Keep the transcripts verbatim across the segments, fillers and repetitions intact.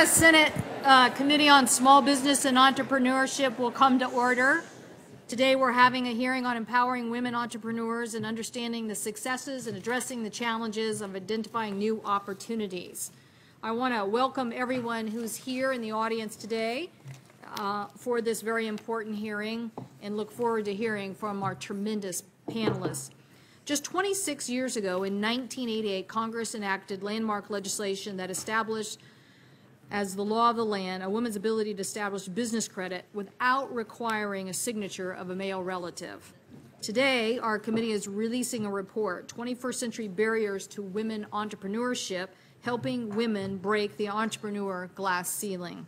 The Senate uh, Committee on Small Business and Entrepreneurship will come to order. Today we're having a hearing on empowering women entrepreneurs and understanding the successes and addressing the challenges of identifying new opportunities. I want to welcome everyone who's here in the audience today uh, for this very important hearing and look forward to hearing from our tremendous panelists. Just twenty-six years ago, in nineteen eighty-eight, Congress enacted landmark legislation that established as the law of the land a woman's ability to establish business credit without requiring a signature of a male relative. Today, our committee is releasing a report, twenty-first century Barriers to Women Entrepreneurship, Helping Women Break the Entrepreneur Glass Ceiling.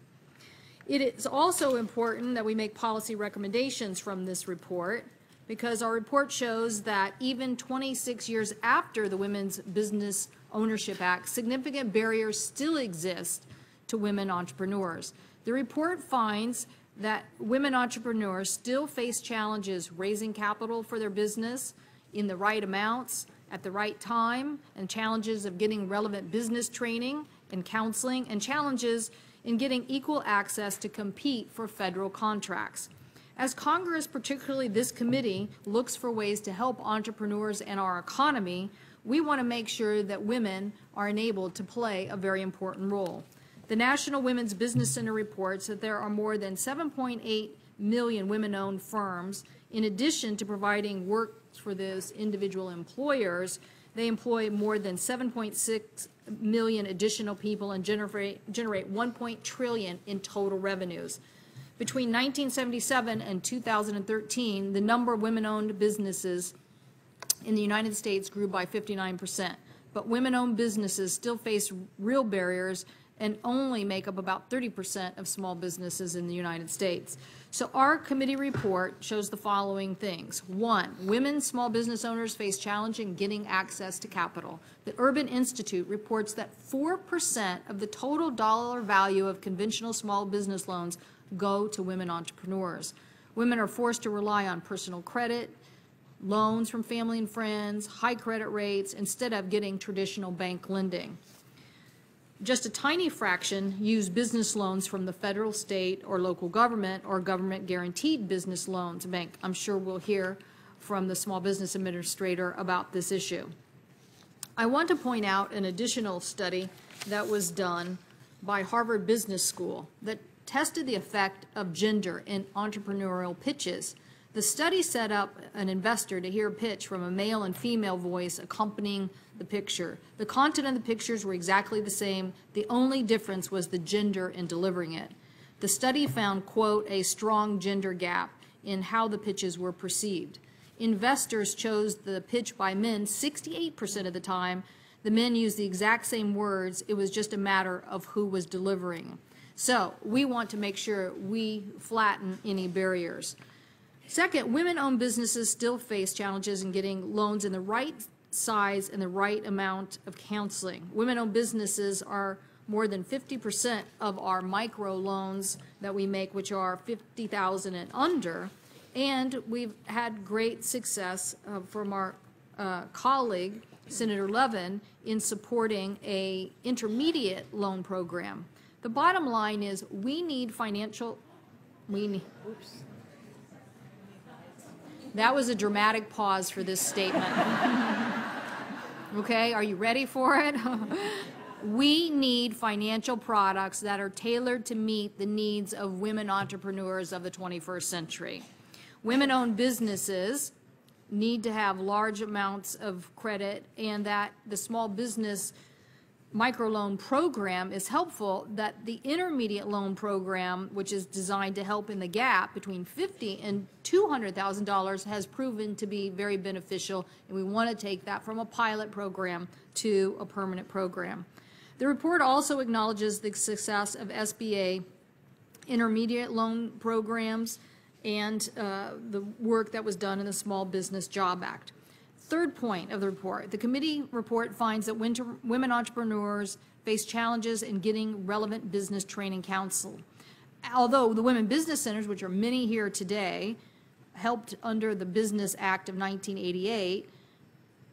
It is also important that we make policy recommendations from this report, because our report shows that even twenty-six years after the Women's Business Ownership Act, significant barriers still exist to women entrepreneurs. The report finds that women entrepreneurs still face challenges raising capital for their business in the right amounts, at the right time, and challenges of getting relevant business training and counseling, and challenges in getting equal access to compete for federal contracts. As Congress, particularly this committee, looks for ways to help entrepreneurs and our economy, we want to make sure that women are enabled to play a very important role. The National Women's Business Center reports that there are more than seven point eight million women-owned firms. In addition to providing work for those individual employers, they employ more than seven point six million additional people and generate, generate one point one trillion in total revenues. Between nineteen seventy-seven and two thousand thirteen, the number of women-owned businesses in the United States grew by fifty-nine percent. But women-owned businesses still face real barriers and only make up about thirty percent of small businesses in the United States. So our committee report shows the following things. One, women small business owners face challenge in getting access to capital. The Urban Institute reports that four percent of the total dollar value of conventional small business loans go to women entrepreneurs. Women are forced to rely on personal credit, loans from family and friends, high credit rates, instead of getting traditional bank lending. Just a tiny fraction use business loans from the federal, state, or local government or government-guaranteed business loans bank. I'm sure we'll hear from the Small Business Administrator about this issue. I want to point out an additional study that was done by Harvard Business School that tested the effect of gender in entrepreneurial pitches. The study set up an investor to hear a pitch from a male and female voice accompanying the picture. The content of the pictures were exactly the same. The only difference was the gender in delivering it. The study found, quote, a strong gender gap in how the pitches were perceived. Investors chose the pitch by men sixty-eight percent of the time. The men used the exact same words. It was just a matter of who was delivering. So we want to make sure we flatten any barriers. Second, women-owned businesses still face challenges in getting loans in the right size and the right amount of counseling. Women-owned businesses are more than fifty percent of our micro loans that we make, which are fifty thousand dollars and under. And we've had great success uh, from our uh, colleague, Senator Levin, in supporting a intermediate loan program. The bottom line is we need financial, we need, oops. That was a dramatic pause for this statement. Okay, are you ready for it? We need financial products that are tailored to meet the needs of women entrepreneurs of the twenty-first century. Women-owned businesses need to have large amounts of credit, and that the small business microloan program is helpful, that the intermediate loan program, which is designed to help in the gap between fifty thousand dollars and two hundred thousand dollars, has proven to be very beneficial, and we want to take that from a pilot program to a permanent program. The report also acknowledges the success of S B A intermediate loan programs and uh, the work that was done in the Small Business Job Act. Third point of the report, the committee report finds that winter, women entrepreneurs face challenges in getting relevant business training counsel. Although the women business centers, which are many here today, helped under the Business Act of nineteen eighty-eight,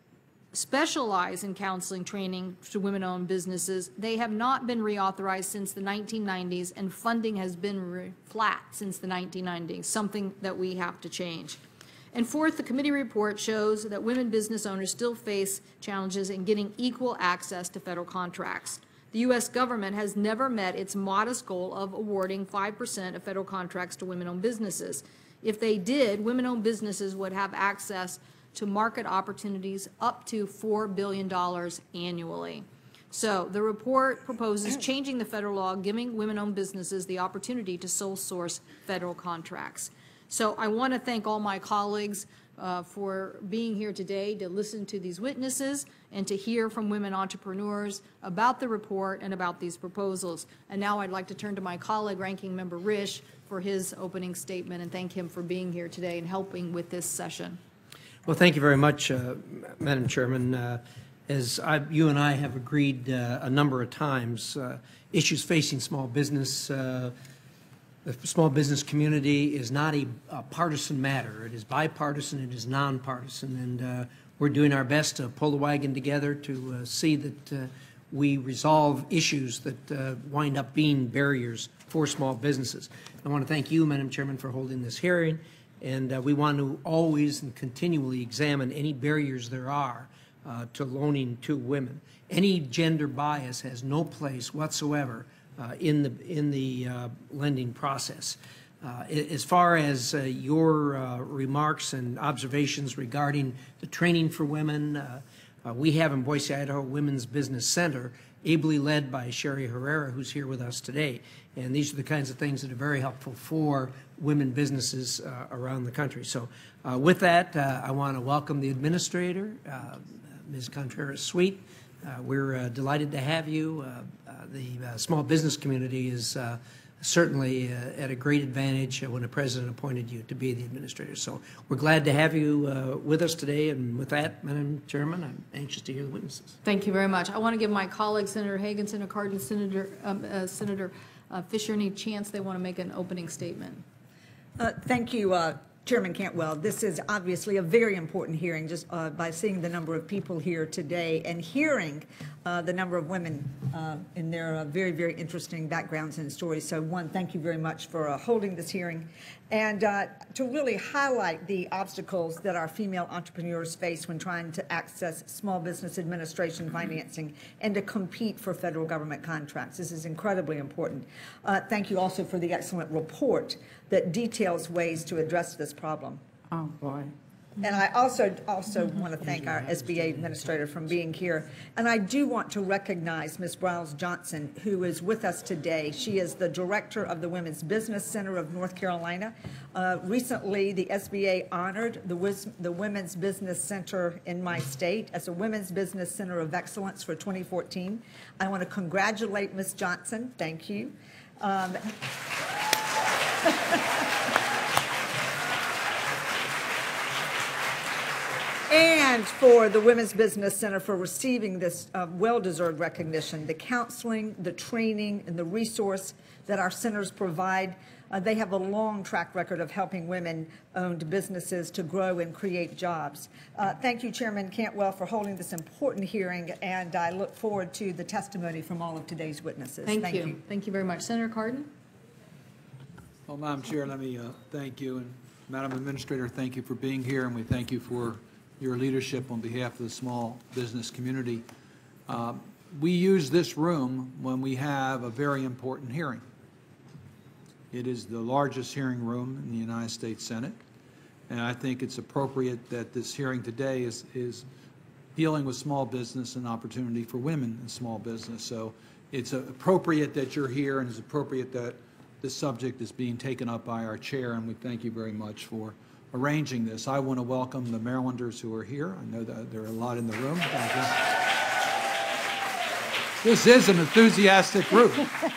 specialize in counseling training to women-owned businesses. They have not been reauthorized since the nineteen nineties, and funding has been re- flat since the nineteen nineties, something that we have to change. And fourth, the committee report shows that women business owners still face challenges in getting equal access to federal contracts. The U S government has never met its modest goal of awarding five percent of federal contracts to women-owned businesses. If they did, women-owned businesses would have access to market opportunities up to four billion dollars annually. So the report proposes changing the federal law, giving women-owned businesses the opportunity to sole source federal contracts. So I want to thank all my colleagues uh, for being here today to listen to these witnesses and to hear from women entrepreneurs about the report and about these proposals. And now I'd like to turn to my colleague, Ranking Member Risch, for his opening statement and thank him for being here today and helping with this session. Well, thank you very much, uh, Madam Chairman. Uh, as I, you and I have agreed uh, a number of times, uh, issues facing small business, uh, the small business community is not a, a partisan matter. It is bipartisan, it is nonpartisan, and uh, we're doing our best to pull the wagon together to uh, see that uh, we resolve issues that uh, wind up being barriers for small businesses. I want to thank you, Madam Chairman, for holding this hearing. And uh, we want to always and continually examine any barriers there are uh, to loaning to women. Any gender bias has no place whatsoever uh, in the in the uh, lending process. Uh, as far as uh, your uh, remarks and observations regarding the training for women, uh, uh, we have in Boise, Idaho, Women's Business Center, ably led by Sherry Herrera, who's here with us today. And these are the kinds of things that are very helpful for women businesses uh, around the country. So uh, with that, uh, I want to welcome the administrator, uh, Miz Contreras-Sweet. Uh, we're uh, delighted to have you. Uh, uh, the uh, small business community is uh, certainly uh, at a great advantage when the president appointed you to be the administrator. So we're glad to have you uh, with us today. And with that, Madam Chairman, I'm anxious to hear the witnesses. Thank you very much. I want to give my colleagues, Senator Hagan, Senator Cardin, Senator, um, uh, Senator uh, Fisher, any chance they want to make an opening statement. Uh, thank you, uh, Chairman Cantwell. This is obviously a very important hearing, just uh, by seeing the number of people here today and hearing uh, the number of women uh, in their uh, very, very interesting backgrounds and stories. So, one, thank you very much for uh, holding this hearing and uh, to really highlight the obstacles that our female entrepreneurs face when trying to access small business administration financing and to compete for federal government contracts. This is incredibly important. Uh, thank you also for the excellent report that details ways to address this problem. Oh, boy. And I also also want to thank our S B A administrator for being here. And I do want to recognize Miz Browse-Johnson, who is with us today. She is the director of the Women's Business Center of North Carolina. Uh, recently, the S B A honored the, Wis the Women's Business Center in my state as a Women's Business Center of Excellence for twenty fourteen. I want to congratulate Miz Johnson. Thank you. Um, And for the Women's Business Center for receiving this uh, well-deserved recognition, the counseling, the training, and the resource that our centers provide. Uh, they have a long track record of helping women-owned businesses to grow and create jobs. Uh, thank you, Chairman Cantwell, for holding this important hearing, and I look forward to the testimony from all of today's witnesses. Thank, thank you. you. Thank you very much. Senator Cardin? Well, Madam Chair, let me uh, thank you. And Madam Administrator, thank you for being here, and we thank you for your leadership on behalf of the small business community. Uh, we use this room when we have a very important hearing. It is the largest hearing room in the United States Senate, and I think it's appropriate that this hearing today is, is dealing with small business and opportunity for women in small business. So it's appropriate that you're here, and it's appropriate that this subject is being taken up by our chair, and we thank you very much for arranging this. I want to welcome the Marylanders who are here. I know that there are a lot in the room. Thank you. This is an enthusiastic group.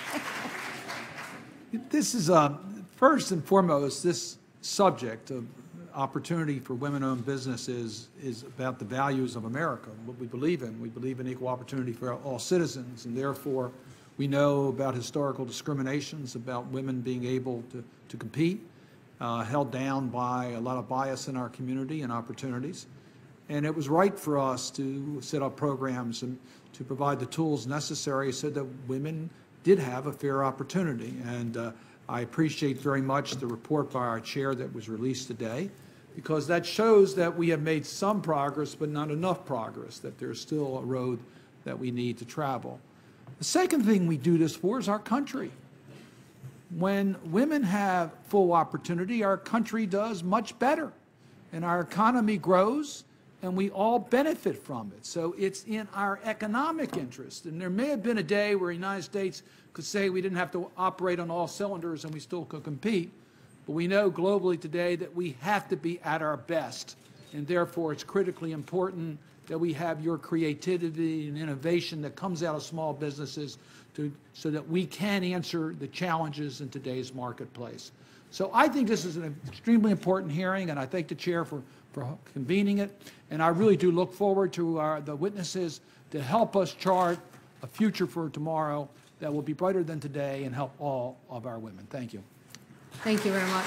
This is, uh, first and foremost, this subject of opportunity for women-owned businesses is about the values of America, what we believe in. We believe in equal opportunity for all citizens, and therefore we know about historical discriminations, about women being able to, to compete, Uh, held down by a lot of bias in our community and opportunities. And it was right for us to set up programs and to provide the tools necessary so that women did have a fair opportunity. And uh, I appreciate very much the report by our chair that was released today, because that shows that we have made some progress, but not enough progress, that there's still a road that we need to travel. The second thing we do this for is our country. When women have full opportunity, our country does much better, and our economy grows, and we all benefit from it. So it's in our economic interest. And there may have been a day where the United States could say we didn't have to operate on all cylinders and we still could compete. But we know globally today that we have to be at our best. And therefore, it's critically important that we have your creativity and innovation that comes out of small businesses to, so that we can answer the challenges in today's marketplace. So I think this is an extremely important hearing, and I thank the chair for, for convening it. And I really do look forward to our, the witnesses to help us chart a future for tomorrow that will be brighter than today and help all of our women. Thank you. Thank you very much.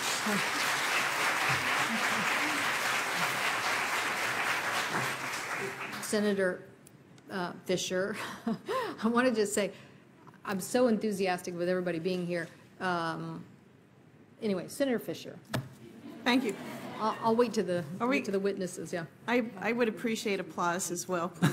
Senator uh, Fisher, I wanted to say, I'm so enthusiastic with everybody being here. Um, anyway, Senator Fisher. Thank you. I'll, I'll wait to the Are we, wait to the witnesses. Yeah. I, I would appreciate applause as well. no,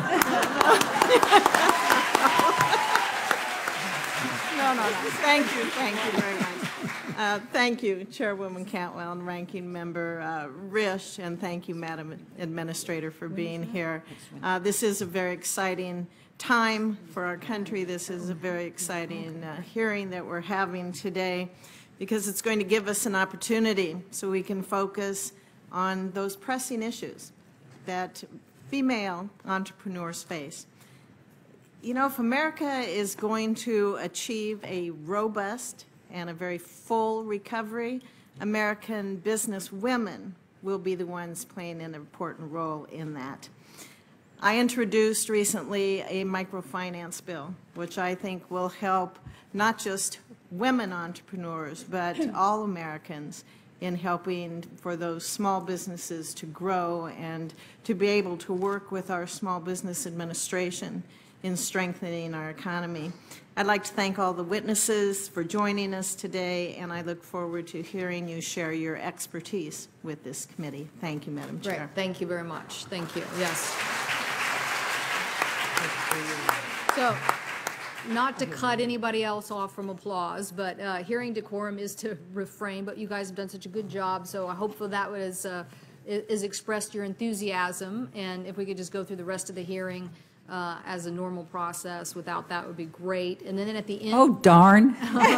no, no. Thank you. Thank you very much. Uh, thank you, Chairwoman Cantwell and Ranking Member uh, Risch, and thank you, Madam Administrator, for being here. Uh, this is a very exciting time for our country. This is a very exciting uh, hearing that we're having today, because it's going to give us an opportunity so we can focus on those pressing issues that female entrepreneurs face. You know, if America is going to achieve a robust and a very full recovery, American business women will be the ones playing an important role in that. I introduced recently a microfinance bill, which I think will help not just women entrepreneurs, but all Americans in helping for those small businesses to grow and to be able to work with our Small Business Administration in strengthening our economy. I'd like to thank all the witnesses for joining us today, and I look forward to hearing you share your expertise with this committee. Thank you, Madam Chair. Great. Thank you very much. Thank you. Yes. So, not to cut anybody else off from applause, but uh, hearing decorum is to refrain, but you guys have done such a good job, so I hope that was, uh, is expressed your enthusiasm, and if we could just go through the rest of the hearing uh, as a normal process without that would be great. And then at the end... Oh, darn.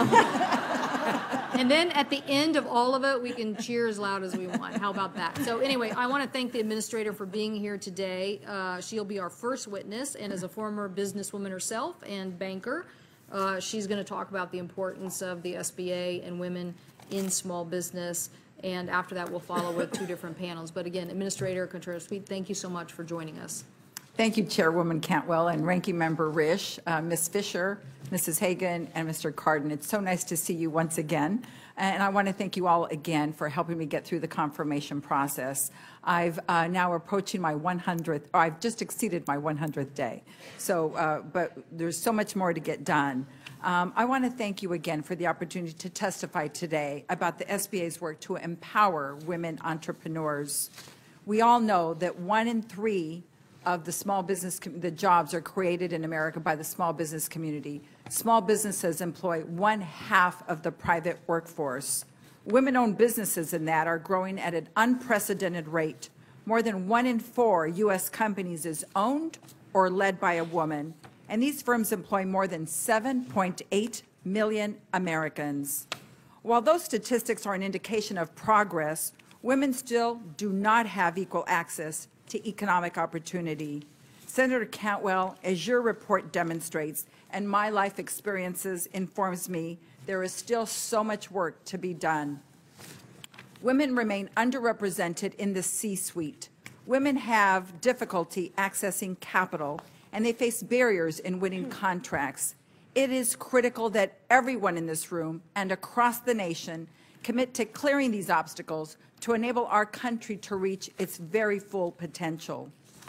And then at the end of all of it, we can cheer as loud as we want. How about that? So anyway, I want to thank the administrator for being here today. Uh, she'll be our first witness, and as a former businesswoman herself and banker, uh, she's going to talk about the importance of the S B A and women in small business. And after that, we'll follow with two different panels. But again, Administrator Contreras-Sweet, thank you so much for joining us. Thank you, Chairwoman Cantwell and Ranking Member Risch, uh, Miz Fisher, Missus Hagan, and Mister Cardin. It's so nice to see you once again. And I want to thank you all again for helping me get through the confirmation process. I've uh, now approaching my one hundredth, or I've just exceeded my one hundredth day. So, uh, but there's so much more to get done. Um, I want to thank you again for the opportunity to testify today about the S B A's work to empower women entrepreneurs. We all know that one in three of the small business, the jobs are created in America by the small business community. Small businesses employ one half of the private workforce. Women-owned businesses in that are growing at an unprecedented rate. More than one in four U S companies is owned or led by a woman, and these firms employ more than seven point eight million Americans. While those statistics are an indication of progress, women still do not have equal access to economic opportunity. Senator Cantwell, as your report demonstrates, and my life experiences informs me, there is still so much work to be done. Women remain underrepresented in the C-suite. Women have difficulty accessing capital, and they face barriers in winning contracts. It is critical that everyone in this room and across the nation commit to clearing these obstacles to enable our country to reach its very full potential.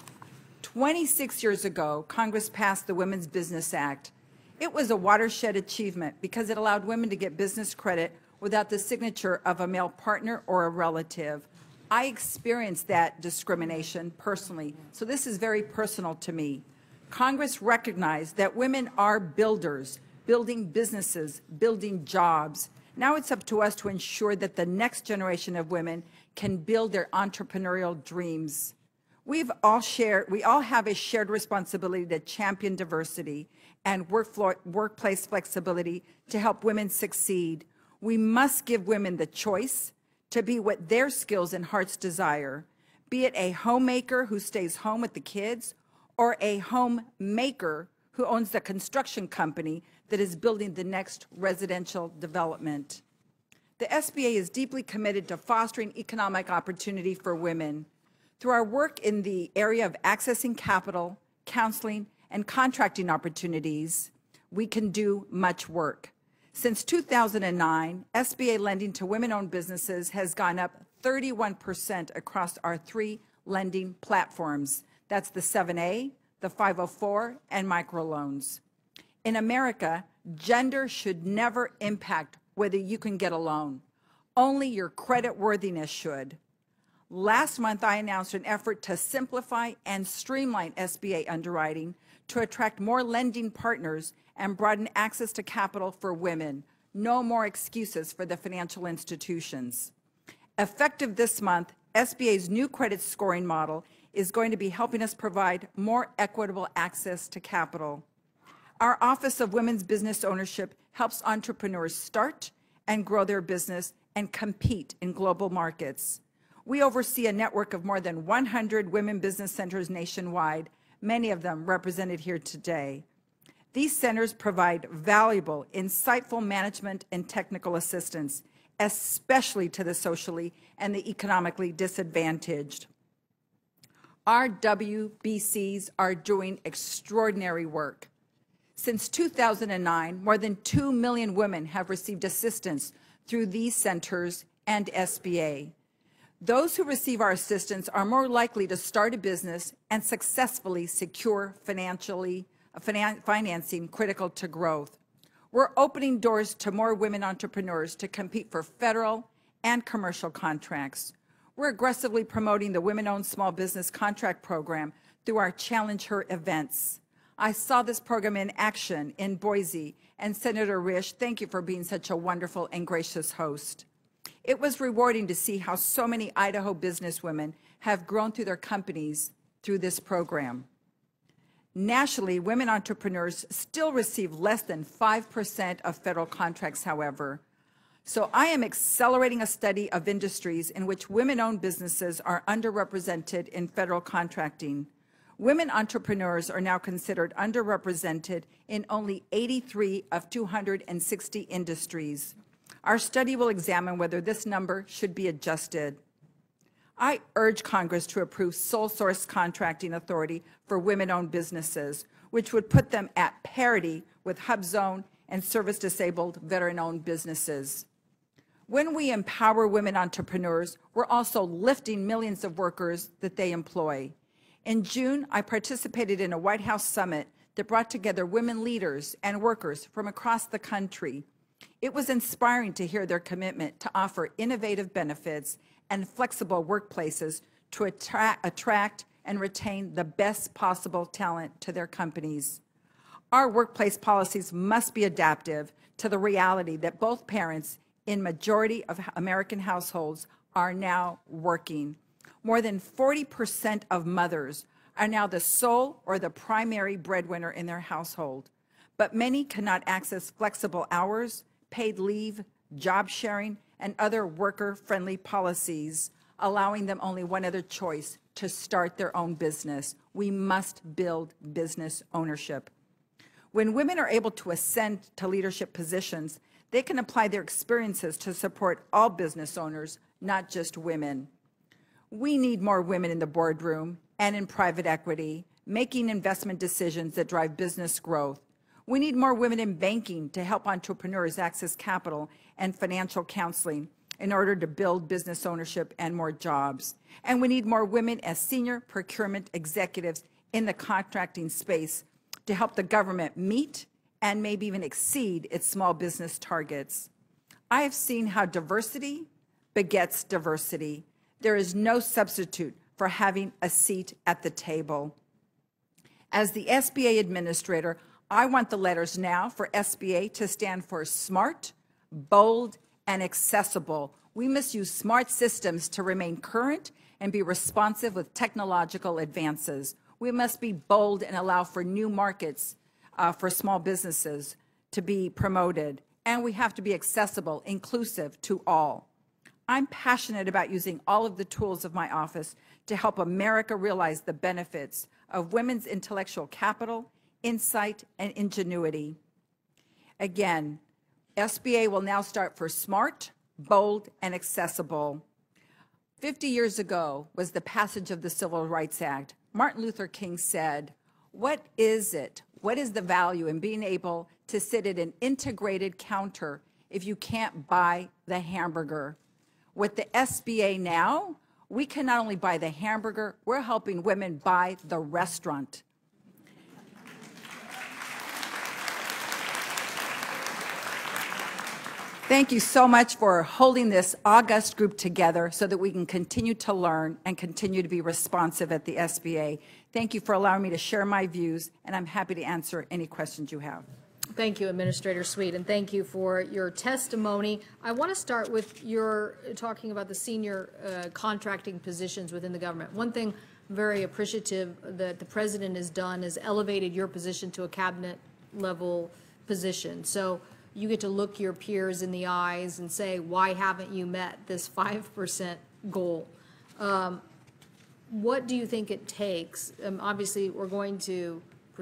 twenty-six years ago, Congress passed the Women's Business Act. It was a watershed achievement because it allowed women to get business credit without the signature of a male partner or a relative. I experienced that discrimination personally, so this is very personal to me. Congress recognized that women are builders, building businesses, building jobs. Now it's up to us to ensure that the next generation of women can build their entrepreneurial dreams. We've all shared, we all have a shared responsibility to champion diversity and workfloor, workplace flexibility to help women succeed. We must give women the choice to be what their skills and hearts desire, be it a homemaker who stays home with the kids or a homemaker who owns the construction company that is building the next residential development. The S B A is deeply committed to fostering economic opportunity for women. Through our work in the area of accessing capital, counseling, and contracting opportunities, we can do much work. Since two thousand nine, S B A lending to women-owned businesses has gone up thirty-one percent across our three lending platforms. That's the seven A, the five oh four, and microloans. In America, gender should never impact whether you can get a loan. Only your credit worthiness should. Last month, I announced an effort to simplify and streamline S B A underwriting to attract more lending partners and broaden access to capital for women. No more excuses for the financial institutions. Effective this month, S B A's new credit scoring model is going to be helping us provide more equitable access to capital. Our Office of Women's Business Ownership helps entrepreneurs start and grow their business and compete in global markets. We oversee a network of more than one hundred women business centers nationwide, many of them represented here today. These centers provide valuable, insightful management and technical assistance, especially to the socially and the economically disadvantaged. Our W B Cs are doing extraordinary work. Since two thousand nine, more than two million women have received assistance through these centers and S B A. Those who receive our assistance are more likely to start a business and successfully secure financially, finan financing critical to growth. We're opening doors to more women entrepreneurs to compete for federal and commercial contracts. We're aggressively promoting the Women-Owned Small Business Contract Program through our Challenge Her events. I saw this program in action in Boise, and Senator Risch, thank you for being such a wonderful and gracious host. It was rewarding to see how so many Idaho businesswomen have grown through their companies through this program. Nationally, women entrepreneurs still receive less than five percent of federal contracts, however. So I am accelerating a study of industries in which women-owned businesses are underrepresented in federal contracting. Women entrepreneurs are now considered underrepresented in only eighty-three of two hundred sixty industries. Our study will examine whether this number should be adjusted. I urge Congress to approve sole source contracting authority for women-owned businesses, which would put them at parity with HUBZone and service-disabled veteran-owned businesses. When we empower women entrepreneurs, we're also lifting millions of workers that they employ. In June, I participated in a White House summit that brought together women leaders and workers from across the country. It was inspiring to hear their commitment to offer innovative benefits and flexible workplaces to attract, attract and retain the best possible talent to their companies. Our workplace policies must be adaptive to the reality that both parents in majority of American households are now working. More than forty percent of mothers are now the sole or the primary breadwinner in their household, but many cannot access flexible hours, paid leave, job sharing, and other worker-friendly policies, allowing them only one other choice, to start their own business. We must build business ownership. When women are able to ascend to leadership positions, they can apply their experiences to support all business owners, not just women. We need more women in the boardroom and in private equity, making investment decisions that drive business growth. We need more women in banking to help entrepreneurs access capital and financial counseling. in order to build business ownership and more jobs. And we need more women as senior procurement executives in the contracting space to help the government meet and maybe even exceed its small business targets. I have seen how diversity begets diversity. There is no substitute for having a seat at the table. As the S B A administrator, I want the letters now for S B A to stand for smart, bold, and accessible. We must use smart systems to remain current and be responsive with technological advances. We must be bold and allow for new markets uh, for small businesses to be promoted. And we have to be accessible, inclusive to all. I'm passionate about using all of the tools of my office to help America realize the benefits of women's intellectual capital, insight, and ingenuity. Again, S B A will now start for smart, bold, and accessible. fifty years ago was the passage of the Civil Rights Act. Martin Luther King said, what is it? What is the value in being able to sit at an integrated counter if you can't buy the hamburger? With the S B A now, we can not only buy the hamburger, we're helping women buy the restaurant. Thank you so much for holding this august group together so that we can continue to learn and continue to be responsive at the S B A. Thank you for allowing me to share my views, and I'm happy to answer any questions you have. Thank you, Administrator Sweet, and thank you for your testimony. I want to start with your talking about the senior uh, contracting positions within the government. One thing I'm very appreciative that the President has done is elevated your position to a cabinet level position. So you get to look your peers in the eyes and say, why haven't you met this five percent goal? Um, what do you think it takes? Um, obviously, we're going to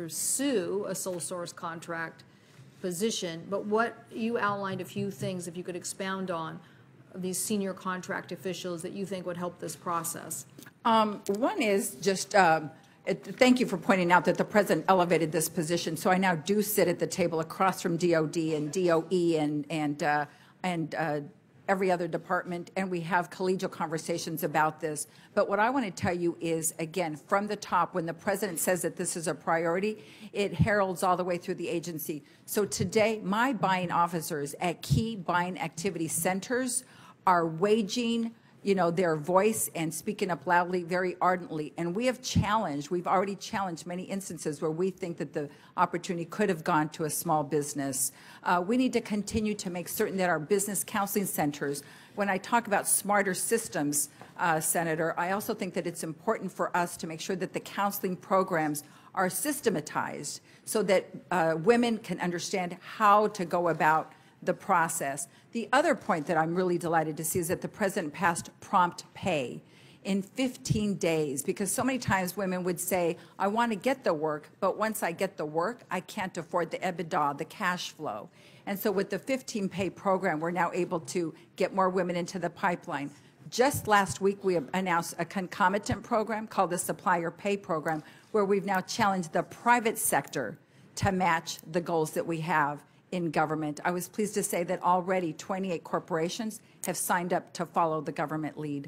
pursue a sole source contract position, but what you outlined a few things, if you could expound on these senior contract officials that you think would help this process. Um, one is just, um, it, thank you for pointing out that the President elevated this position. So I now do sit at the table across from D O D and D O E and, and, uh, and uh, every other department, and we have collegial conversations about this. But what I want to tell you is, again, from the top, when the President says that this is a priority, it heralds all the way through the agency. So today, my buying officers at key buying activity centers are waging, you know, their voice and speaking up loudly, very ardently. And we have challenged, we've already challenged many instances where we think that the opportunity could have gone to a small business. Uh, we need to continue to make certain that our business counseling centers, when I talk about smarter systems, uh, Senator, I also think that it's important for us to make sure that the counseling programs are systematized so that uh, women can understand how to go about the process. The other point that I'm really delighted to see is that the President passed prompt pay in fifteen days, because so many times women would say, I want to get the work, but once I get the work, I can't afford the EBITDA, the cash flow. And so with the fifteen pay program, we're now able to get more women into the pipeline. Just last week, we announced a concomitant program called the Supplier Pay Program, where we've now challenged the private sector to match the goals that we have in government. I was pleased to say that already twenty-eight corporations have signed up to follow the government lead.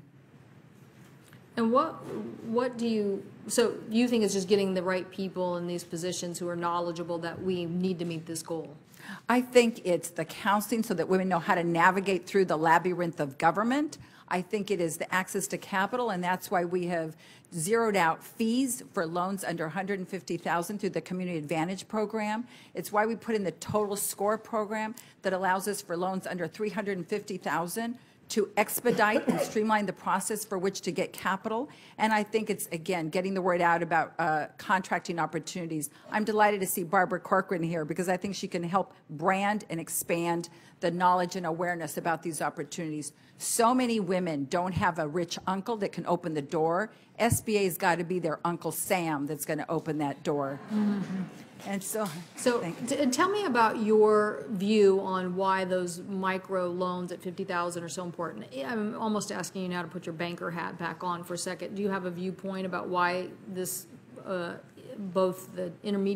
And what what do you, so you think it's just getting the right people in these positions who are knowledgeable that we need to meet this goal? I think it's the counseling so that women know how to navigate through the labyrinth of government. I think it is the access to capital, and that's why we have zeroed out fees for loans under one hundred fifty thousand dollars through the Community Advantage Program. It's why we put in the Total Score program that allows us for loans under three hundred fifty thousand dollars to expedite and streamline the process for which to get capital. And I think it's, again, getting the word out about uh, contracting opportunities. I'm delighted to see Barbara Corcoran here because I think she can help brand and expand the knowledge and awareness about these opportunities. So many women don't have a rich uncle that can open the door. S B A's got to be their Uncle Sam that's going to open that door. Mm-hmm. And so, so t tell me about your view on why those micro loans at fifty thousand are so important. I'm almost asking you now to put your banker hat back on for a second. Do you have a viewpoint about why this, uh, both the intermediate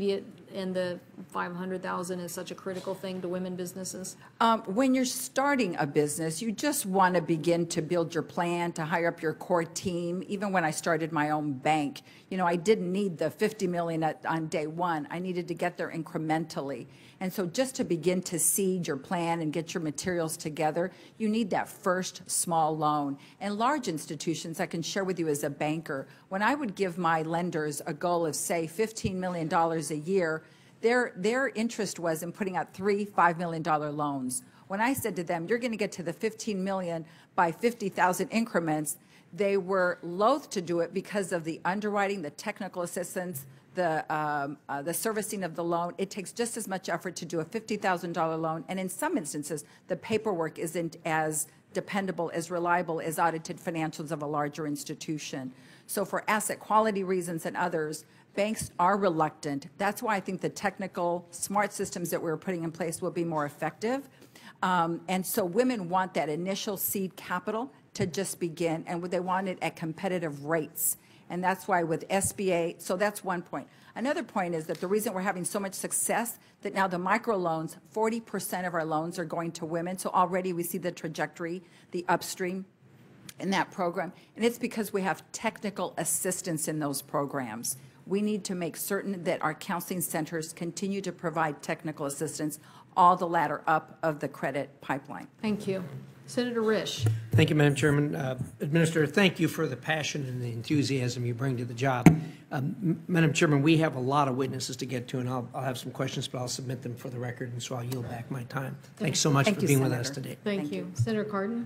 and the five hundred thousand is such a critical thing to women businesses? Um, when you're starting a business, you just want to begin to build your plan, to hire up your core team. Even when I started my own bank, you know, I didn't need the fifty million at, on day one. I needed to get there incrementally. And so just to begin to seed your plan and get your materials together, you need that first small loan. And large institutions, I can share with you as a banker, when I would give my lenders a goal of, say, fifteen million dollars a year, their, their interest was in putting out three five million dollar loans. When I said to them, you're going to get to the fifteen million by fifty thousand increments, they were loath to do it because of the underwriting, the technical assistance, the, um, uh, the servicing of the loan. It takes just as much effort to do a fifty thousand dollar loan, and in some instances, the paperwork isn't as dependable, as reliable as audited financials of a larger institution. So for asset quality reasons and others, banks are reluctant. That's why I think the technical, smart systems that we're putting in place will be more effective. Um, and so women want that initial seed capital to just begin, and they want it at competitive rates. And that's why with S B A, so that's one point. Another point is that the reason we're having so much success, that now the microloans, forty percent of our loans are going to women. So already we see the trajectory, the upstream in that program. And it's because we have technical assistance in those programs. We need to make certain that our counseling centers continue to provide technical assistance all the ladder up of the credit pipeline. Thank you. Senator Risch. Thank you, Madam Chairman. Uh, Administrator, thank you for the passion and the enthusiasm you bring to the job. Um, Madam Chairman, we have a lot of witnesses to get to, and I'll, I'll have some questions, but I'll submit them for the record, and so I'll yield back my time. Thanks so much Thank for you, being Senator. with us today. Thank, Thank you. you. Senator Cardin.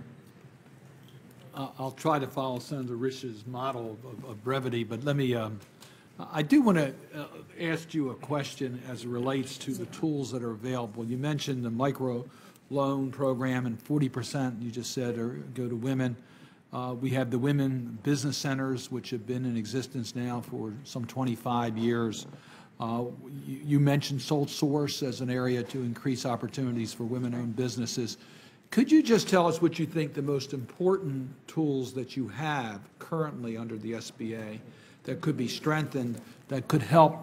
Uh, I'll try to follow Senator Risch's model of, of brevity, but let me, um, I do want to uh, ask you a question as it relates to the tools that are available. You mentioned the micro loan program, and forty percent, you just said, are, go to women. Uh, we have the women business centers, which have been in existence now for some twenty-five years. Uh, you, you mentioned sole source as an area to increase opportunities for women-owned businesses. Could you just tell us what you think the most important tools that you have currently under the S B A that could be strengthened, that could help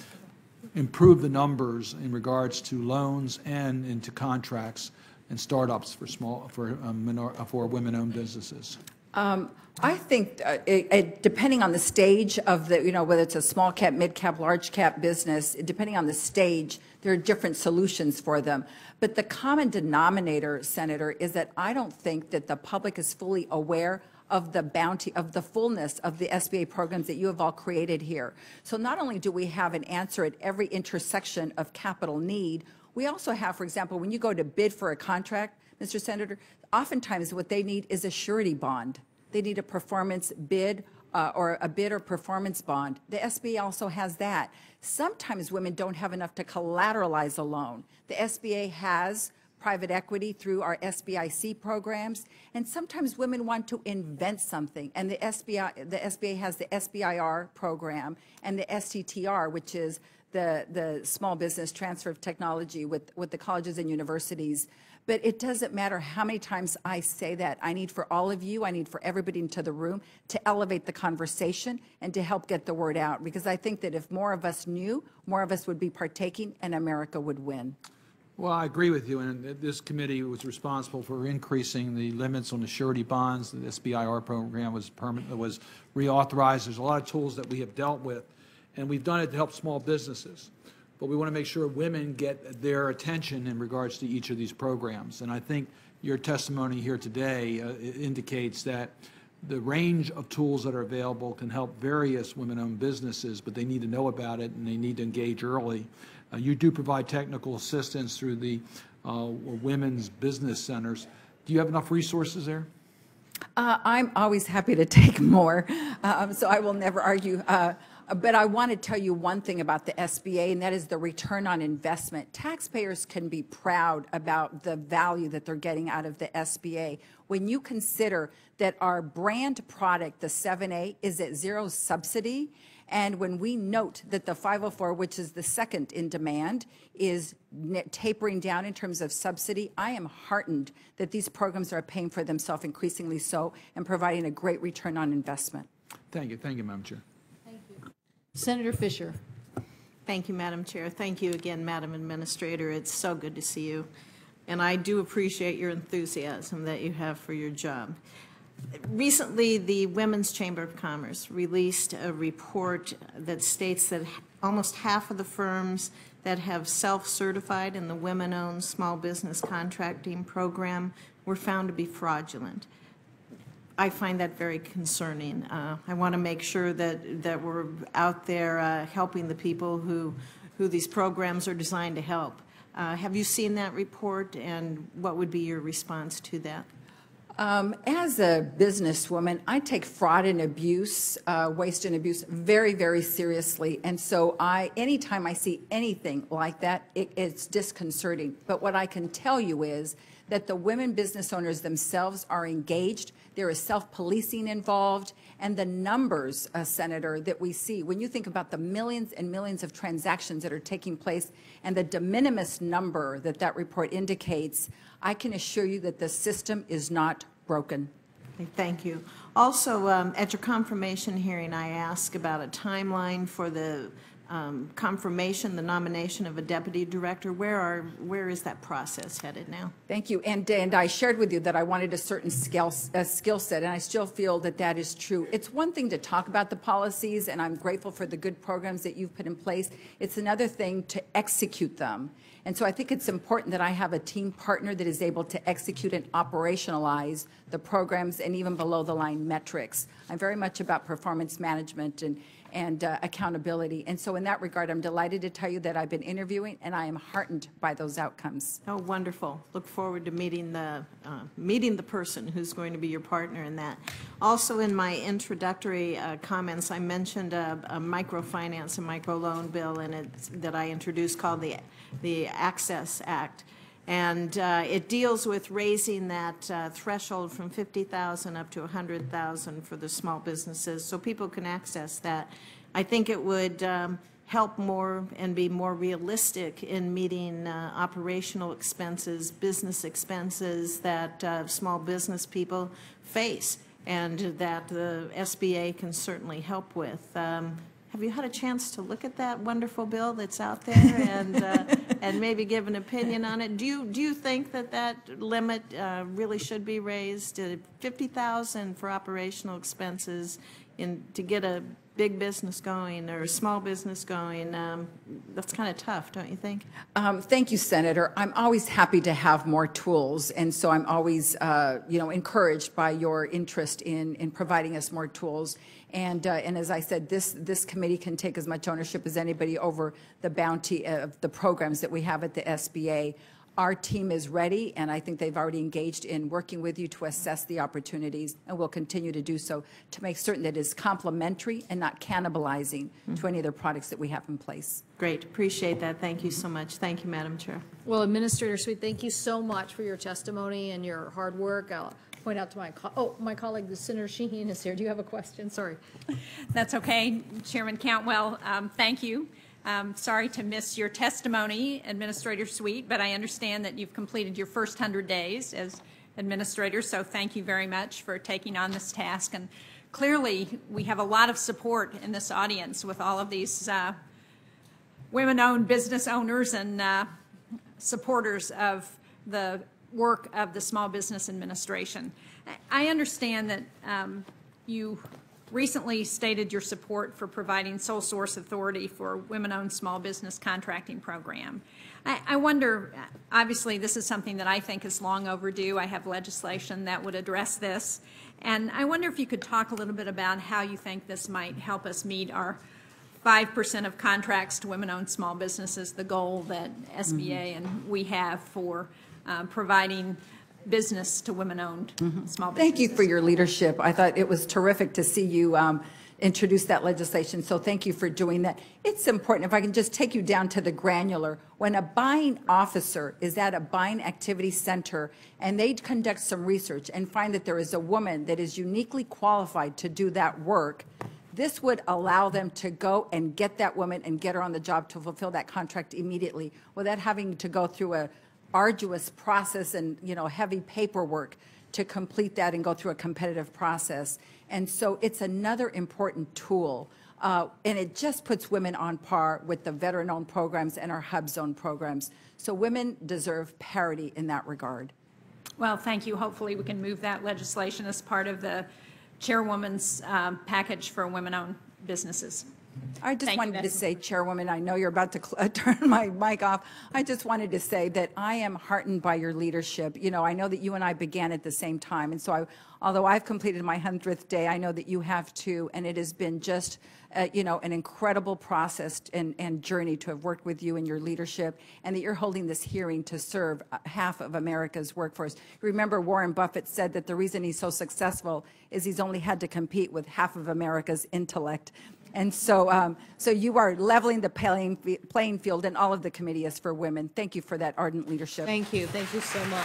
improve the numbers in regards to loans and into contracts and startups for small for um, minor, for women-owned businesses? Um, I think uh, it, it, depending on the stage of the, you know, whether it's a small cap, mid cap, large cap business, depending on the stage, there are different solutions for them. But the common denominator, Senator, is that I don't think that the public is fully aware of the bounty, of the fullness of the S B A programs that you have all created here. So not only do we have an answer at every intersection of capital need, we also have, for example, when you go to bid for a contract, Mister Senator, oftentimes what they need is a surety bond. They need a performance bid uh, or a bid or performance bond. The S B A also has that. Sometimes women don't have enough to collateralize a loan. The S B A has private equity through our S B I C programs, and sometimes women want to invent something, and the S B I, the S B A has the S B I R program and the S T T R, which is the, the Small Business Transfer of Technology with, with the colleges and universities. But it doesn't matter how many times I say that. I need for all of you, I need for everybody into the room to elevate the conversation and to help get the word out, because I think that if more of us knew, more of us would be partaking and America would win. Well, I agree with you, and this committee was responsible for increasing the limits on the surety bonds. The S B I R program was permanent, was reauthorized. There's a lot of tools that we have dealt with, and we've done it to help small businesses. But we want to make sure women get their attention in regards to each of these programs. And I think your testimony here today uh, indicates that the range of tools that are available can help various women-owned businesses, but they need to know about it and they need to engage early. Uh, you do provide technical assistance through the uh, women's business centers. Do you have enough resources there? Uh, I'm always happy to take more, um, so I will never argue. Uh, but I want to tell you one thing about the S B A, and that is the return on investment. Taxpayers can be proud about the value that they're getting out of the S B A. When you consider that our brand product, the seven A, is at zero subsidy, and when we note that the five oh four, which is the second in demand, is tapering down in terms of subsidy, I am heartened that these programs are paying for themselves increasingly so and providing a great return on investment. Thank you. Thank you, Madam Chair. Thank you. Senator Fisher. Thank you, Madam Chair. Thank you again, Madam Administrator. It's so good to see you. And I do appreciate your enthusiasm that you have for your job. Recently, the Women's Chamber of Commerce released a report that states that almost half of the firms that have self-certified in the women-owned small business contracting program were found to be fraudulent. I find that very concerning. Uh, I want to make sure that, that we're out there uh, helping the people who, who these programs are designed to help. Uh, have you seen that report, and what would be your response to that? Um, as a businesswoman, I take fraud and abuse, uh, waste and abuse very, very seriously. And so I, anytime I see anything like that, it, it's disconcerting. But what I can tell you is that the women business owners themselves are engaged. There is self-policing involved. And the numbers, uh, Senator, that we see, when you think about the millions and millions of transactions that are taking place and the de minimis number that that report indicates, I can assure you that the system is not broken. Thank you. Also, um, at your confirmation hearing, I asked about a timeline for the um, confirmation, the nomination of a deputy director. Where are, where is that process headed now? Thank you. And, and I shared with you that I wanted a certain skill, uh, skill set, and I still feel that that is true. It's one thing to talk about the policies, and I'm grateful for the good programs that you've put in place. It's another thing to execute them. And so I think it's important that I have a team partner that is able to execute and operationalize the programs and even below the line metrics. I'm very much about performance management and, and uh, accountability. And so in that regard, I'm delighted to tell you that I've been interviewing and I am heartened by those outcomes. Oh, wonderful. Look forward to meeting the, uh, meeting the person who's going to be your partner in that. Also, in my introductory uh, comments, I mentioned a, a microfinance and microloan bill and it's, that I introduced called the, the Access Act. And uh, it deals with raising that uh, threshold from fifty thousand up to one hundred thousand for the small businesses so people can access that. I think it would um, help more and be more realistic in meeting uh, operational expenses, business expenses that uh, small business people face and that the S B A can certainly help with. Um, Have you had a chance to look at that wonderful bill that's out there and uh, and maybe give an opinion on it? Do you do you think that that limit uh, really should be raised to fifty thousand for operational expenses in to get a big business going or a small business going? Um, that's kind of tough, don't you think? Um, thank you, Senator. I'm always happy to have more tools, and so I'm always, uh, you know, encouraged by your interest in in providing us more tools. And, uh, and as I said, this, this committee can take as much ownership as anybody over the bounty of the programs that we have at the S B A. Our team is ready, and I think they've already engaged in working with you to assess the opportunities, and we'll continue to do so to make certain that it is complementary and not cannibalizing mm-hmm. to any of the products that we have in place. Great. Appreciate that. Thank you so much. Thank you, Madam Chair. Well, Administrator Sweet, thank you so much for your testimony and your hard work. I'll point out to my, co oh, my colleague, the Senator Shaheen is here. Do you have a question? Sorry. That's okay. Chairman Cantwell, um, thank you. Um, sorry to miss your testimony, Administrator Sweet, but I understand that you've completed your first one hundred days as administrator, so thank you very much for taking on this task. And clearly, we have a lot of support in this audience with all of these uh, women-owned business owners and uh, supporters of the work of the Small Business Administration. I understand that um, you recently stated your support for providing sole source authority for women-owned small business contracting program. I, I wonder, obviously this is something that I think is long overdue. I have legislation that would address this. And I wonder if you could talk a little bit about how you think this might help us meet our five percent of contracts to women-owned small businesses, the goal that S B A mm-hmm. and we have for uh, providing business to women-owned mm-hmm. small businesses. Thank you for your leadership. I thought it was terrific to see you um, introduce that legislation, so thank you for doing that. It's important, if I can just take you down to the granular, when a buying officer is at a buying activity center and they conduct some research and find that there is a woman that is uniquely qualified to do that work, this would allow them to go and get that woman and get her on the job to fulfill that contract immediately without having to go through a arduous process and, you know, heavy paperwork to complete that and go through a competitive process. And so it's another important tool Uh, and it just puts women on par with the veteran-owned programs and our hub zone programs. So women deserve parity in that regard. Well, thank you. Hopefully, we can move that legislation as part of the chairwoman's um, package for women-owned businesses. I just Thank you, wanted to Madam say, Chairwoman, I know you're about to cl- turn my mic off. I just wanted to say that I am heartened by your leadership. You know, I know that you and I began at the same time, and so I, although I've completed my hundredth day, I know that you have too, and it has been just, uh, you know, an incredible process and, and journey to have worked with you and your leadership, and that you're holding this hearing to serve half of America's workforce. Remember, Warren Buffett said that the reason he's so successful is he's only had to compete with half of America's intellect. And so, um, so you are leveling the playing, playing field, and all of the committee is for women. Thank you for that ardent leadership. Thank you. Thank you so much.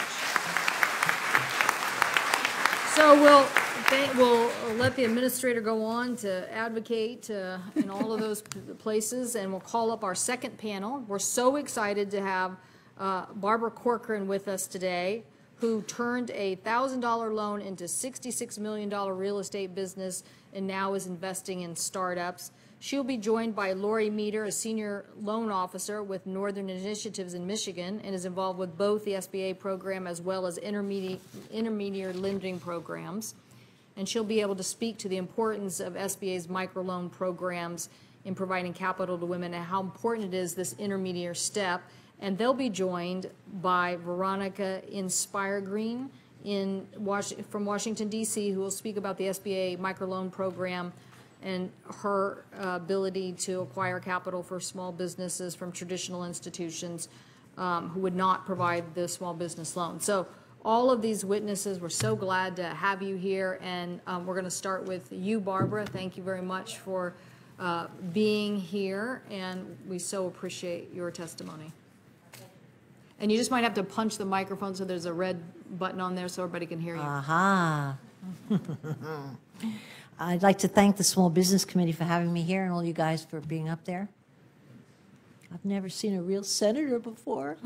So we'll, th- we'll let the administrator go on to advocate uh, in all of those p- places, and we'll call up our second panel. We're so excited to have uh, Barbara Corcoran with us today, who turned a one thousand dollar loan into sixty-six million dollar real estate business and now is investing in startups. She'll be joined by Lori Meeder, a senior loan officer with Northern Initiatives in Michigan, and is involved with both the S B A program as well as intermediate, intermediate lending programs. And she'll be able to speak to the importance of S B A's microloan programs in providing capital to women and how important it is, this intermediate step. And they'll be joined by Veronica Nspiregreen in Was- from Washington, D C, who will speak about the S B A microloan program and her uh, ability to acquire capital for small businesses from traditional institutions um, who would not provide the small business loan. So all of these witnesses, we're so glad to have you here, and um, we're going to start with you, Barbara. Thank you very much for uh, being here, and we so appreciate your testimony. And you just might have to punch the microphone so there's a red button on there so everybody can hear you. Aha. I'd like to thank the Small Business Committee for having me here and all you guys for being up there. I've never seen a real senator before.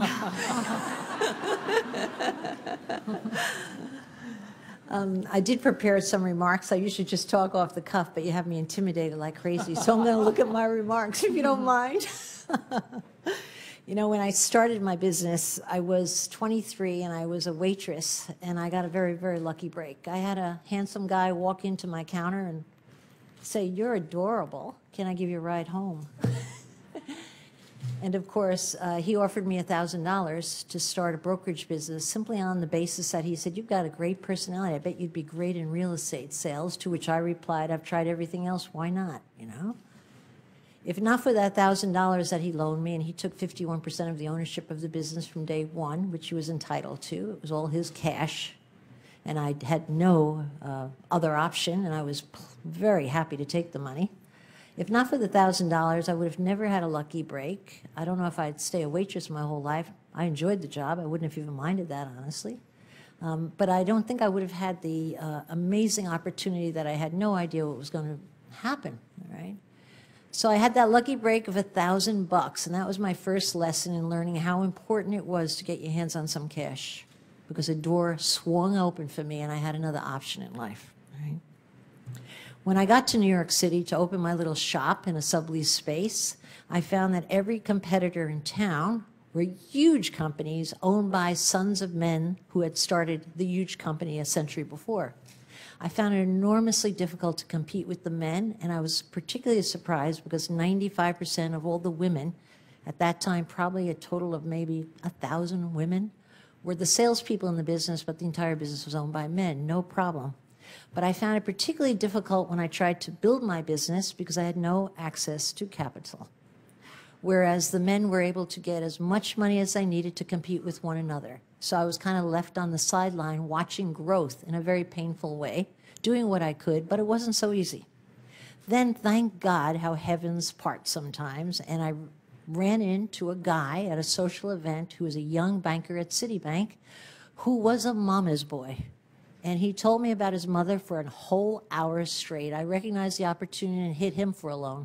um, I did prepare some remarks. I usually just talk off the cuff, but you have me intimidated like crazy. So I'm going to look at my remarks if you don't mind. You know, when I started my business, I was twenty-three and I was a waitress, and I got a very, very lucky break. I had a handsome guy walk into my counter and say, "You're adorable. Can I give you a ride home?" And of course, uh, he offered me one thousand dollars to start a brokerage business simply on the basis that he said, "You've got a great personality. I bet you'd be great in real estate sales," to which I replied, "I've tried everything else. Why not?" You know? If not for that one thousand dollars that he loaned me, and he took fifty-one percent of the ownership of the business from day one, which he was entitled to. It was all his cash, and I had no uh, other option, and I was very happy to take the money. If not for the one thousand dollars, I would have never had a lucky break. I don't know if I'd stay a waitress my whole life. I enjoyed the job. I wouldn't have even minded that, honestly. Um, but I don't think I would have had the uh, amazing opportunity that I had no idea what was going to happen, all right? So I had that lucky break of a thousand bucks, and that was my first lesson in learning how important it was to get your hands on some cash, because a door swung open for me, and I had another option in life. Right? When I got to New York City to open my little shop in a sublease space, I found that every competitor in town were huge companies owned by sons of men who had started the huge company a century before. I found it enormously difficult to compete with the men, and I was particularly surprised because ninety-five percent of all the women, at that time probably a total of maybe a thousand women, were the salespeople in the business, but the entire business was owned by men, no problem. But I found it particularly difficult when I tried to build my business because I had no access to capital, whereas the men were able to get as much money as they needed to compete with one another. So I was kind of left on the sideline watching growth in a very painful way, doing what I could, but it wasn't so easy. Then, thank God, how heavens part sometimes, and I ran into a guy at a social event who was a young banker at Citibank who was a mama's boy. And he told me about his mother for a whole hour straight. I recognized the opportunity and hit him for a loan.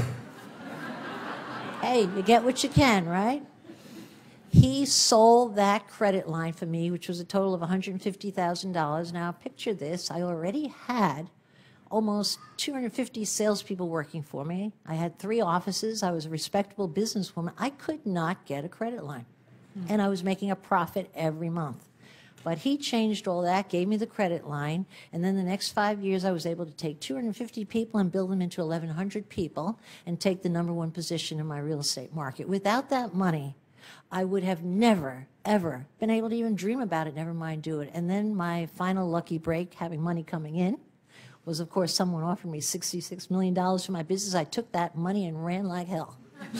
Hey, you get what you can, right? He sold that credit line for me, which was a total of one hundred fifty thousand dollars. Now, picture this. I already had almost two hundred fifty salespeople working for me. I had three offices. I was a respectable businesswoman. I could not get a credit line. And I was making a profit every month. But he changed all that, gave me the credit line, and then the next five years I was able to take two hundred fifty people and build them into eleven hundred people and take the number one position in my real estate market. Without that money, I would have never, ever been able to even dream about it, never mind do it. And then my final lucky break, having money coming in, was, of course, someone offered me sixty-six million dollars for my business. I took that money and ran like hell.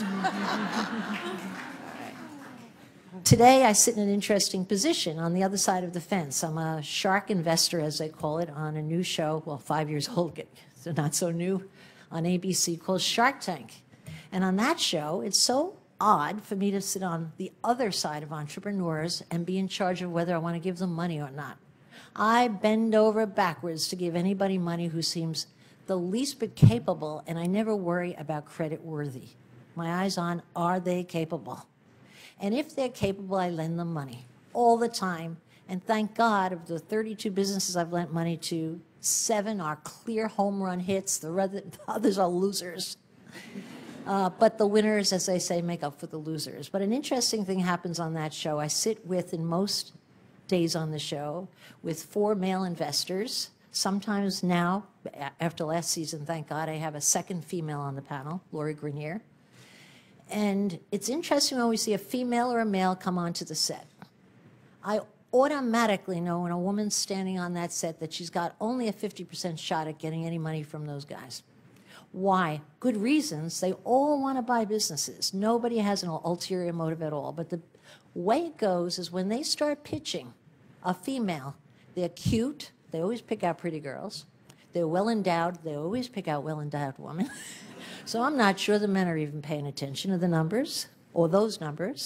Today, I sit in an interesting position on the other side of the fence. I'm a shark investor, as they call it, on a new show, well, five years old, so not so new, on A B C called Shark Tank. And on that show, it's so odd for me to sit on the other side of entrepreneurs and be in charge of whether I want to give them money or not. I bend over backwards to give anybody money who seems the least bit capable, and I never worry about credit worthy. My eyes on, are they capable? And if they're capable, I lend them money all the time. And thank God, of the thirty-two businesses I've lent money to, seven are clear home run hits. The others are losers. Uh, but the winners, as they say, make up for the losers. But an interesting thing happens on that show. I sit with, in most days on the show, with four male investors. Sometimes now, after last season, thank God, I have a second female on the panel, Lori Grenier. And it's interesting when we see a female or a male come onto the set. I automatically know when a woman's standing on that set that she's got only a fifty percent shot at getting any money from those guys. Why? Good reasons. They all want to buy businesses. Nobody has an ulterior motive at all. But the way it goes is when they start pitching a female, they're cute. They always pick out pretty girls. They're well endowed. They always pick out well endowed women. So I'm not sure the men are even paying attention to the numbers or those numbers.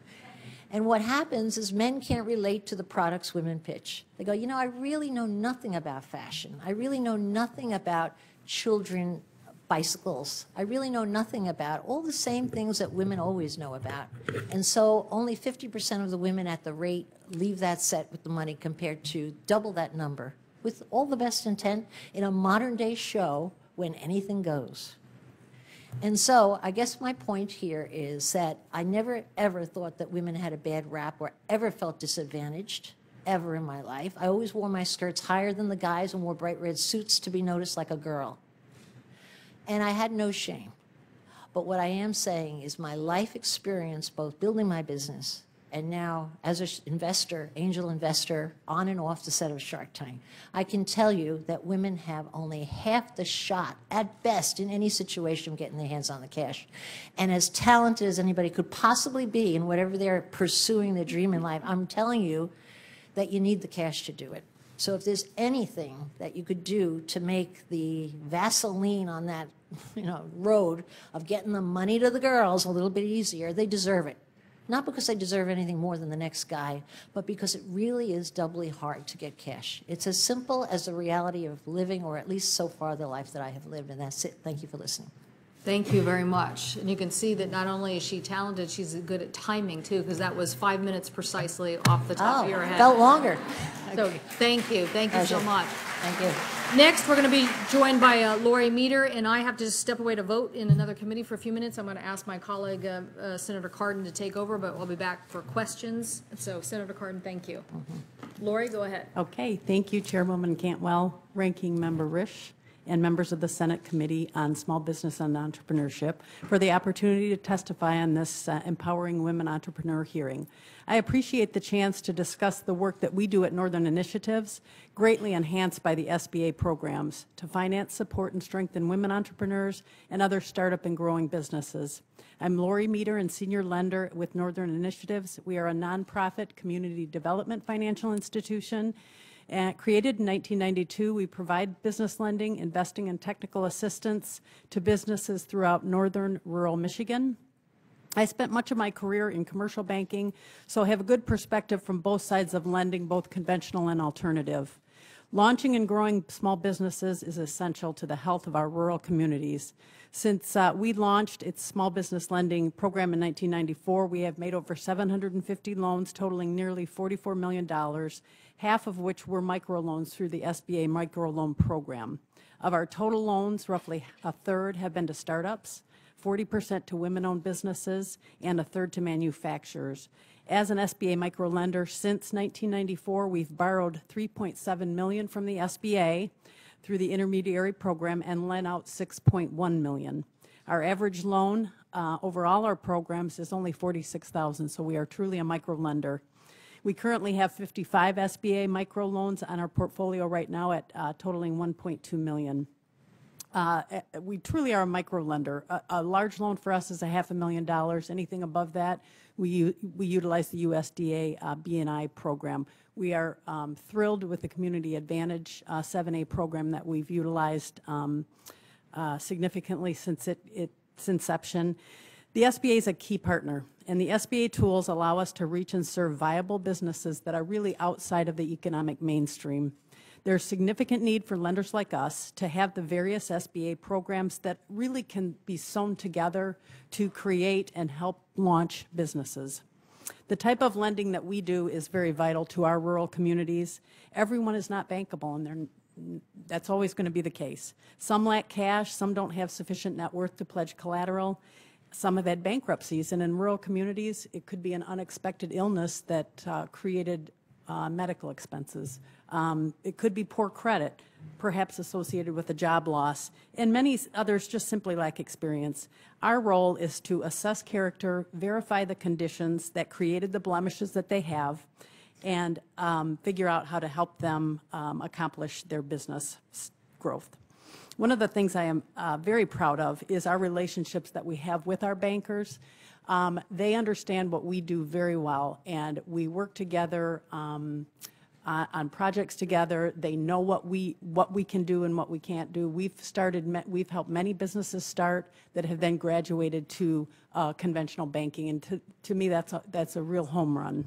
And what happens is men can't relate to the products women pitch. They go, you know, I really know nothing about fashion. I really know nothing about children bicycles. I really know nothing about all the same things that women always know about. And so only fifty percent of the women at the rate leave that set with the money compared to double that number with all the best intent in a modern day show when anything goes. And so I guess my point here is that I never, ever thought that women had a bad rap or ever felt disadvantaged, ever in my life. I always wore my skirts higher than the guys and wore bright red suits to be noticed like a girl. And I had no shame. But what I am saying is my life experience, both building my business and now as an investor, angel investor, on and off the set of Shark Tank, I can tell you that women have only half the shot, at best, in any situation of getting their hands on the cash. And as talented as anybody could possibly be in whatever they're pursuing their dream in life, I'm telling you that you need the cash to do it. So if there's anything that you could do to make the Vaseline on that, you know, road of getting the money to the girls a little bit easier, they deserve it. Not because they deserve anything more than the next guy, but because it really is doubly hard to get cash. It's as simple as the reality of living, or at least so far the life that I have lived, and that's it. Thank you for listening. Thank you very much. And you can see that not only is she talented, she's good at timing too, because that was five minutes precisely off the top Oh, of your head. felt longer. So thank you. Thank you so Pleasure. much. Thank you. Next, we're going to be joined by uh, Lori Meeder, and I have to step away to vote in another committee for a few minutes. I'm going to ask my colleague, uh, uh, Senator Cardin, to take over, but we'll be back for questions. So, Senator Cardin, thank you. Mm-hmm. Lori, go ahead. Okay, thank you, Chairwoman Cantwell, Ranking Member Risch, and members of the Senate Committee on Small Business and Entrepreneurship for the opportunity to testify on this uh, Empowering Women Entrepreneur hearing. I appreciate the chance to discuss the work that we do at Northern Initiatives, greatly enhanced by the S B A programs, to finance, support, and strengthen women entrepreneurs and other startup and growing businesses. I'm Lori Meeder and Senior Lender with Northern Initiatives. We are a nonprofit community development financial institution. Uh, created in nineteen ninety-two, we provide business lending, investing, and technical assistance to businesses throughout northern rural Michigan. I spent much of my career in commercial banking, so I have a good perspective from both sides of lending, both conventional and alternative. Launching and growing small businesses is essential to the health of our rural communities. Since uh, we launched its small business lending program in nineteen ninety-four, we have made over seven hundred fifty loans totaling nearly forty-four million dollars, half of which were microloans through the S B A microloan program. Of our total loans, roughly a third have been to startups, forty percent to women-owned businesses, and a third to manufacturers. As an S B A microlender since nineteen ninety-four, we've borrowed three point seven million dollars from the S B A through the intermediary program and lent out six point one million dollars. Our average loan uh, over all our programs is only forty-six thousand dollars, so we are truly a microlender. We currently have fifty-five S B A microloans on our portfolio right now at uh, totaling one point two million dollars. Uh, we truly are a micro lender. A, a large loan for us is a half a million dollars. Anything above that, we we utilize the U S D A uh, B and I program. We are um, thrilled with the Community Advantage uh, seven A program that we've utilized um, uh, significantly since it, its inception. The S B A is a key partner, and the S B A tools allow us to reach and serve viable businesses that are really outside of the economic mainstream. There's significant need for lenders like us to have the various S B A programs that really can be sewn together to create and help launch businesses. The type of lending that we do is very vital to our rural communities. Everyone is not bankable, and they're, that's always going to be the case. Some lack cash, some don't have sufficient net worth to pledge collateral. Some have had bankruptcies, and in rural communities, it could be an unexpected illness that uh, created uh, medical expenses. Um, it could be poor credit, perhaps associated with a job loss, and many others just simply lack experience. Our role is to assess character, verify the conditions that created the blemishes that they have, and um, figure out how to help them um, accomplish their business growth. One of the things I am uh, very proud of is our relationships that we have with our bankers. Um, they understand what we do very well, and we work together um, uh, on projects together. They know what we what we can do and what we can't do. We've started, we've helped many businesses start that have then graduated to uh, conventional banking, and to, to me, that's a, that's a real home run.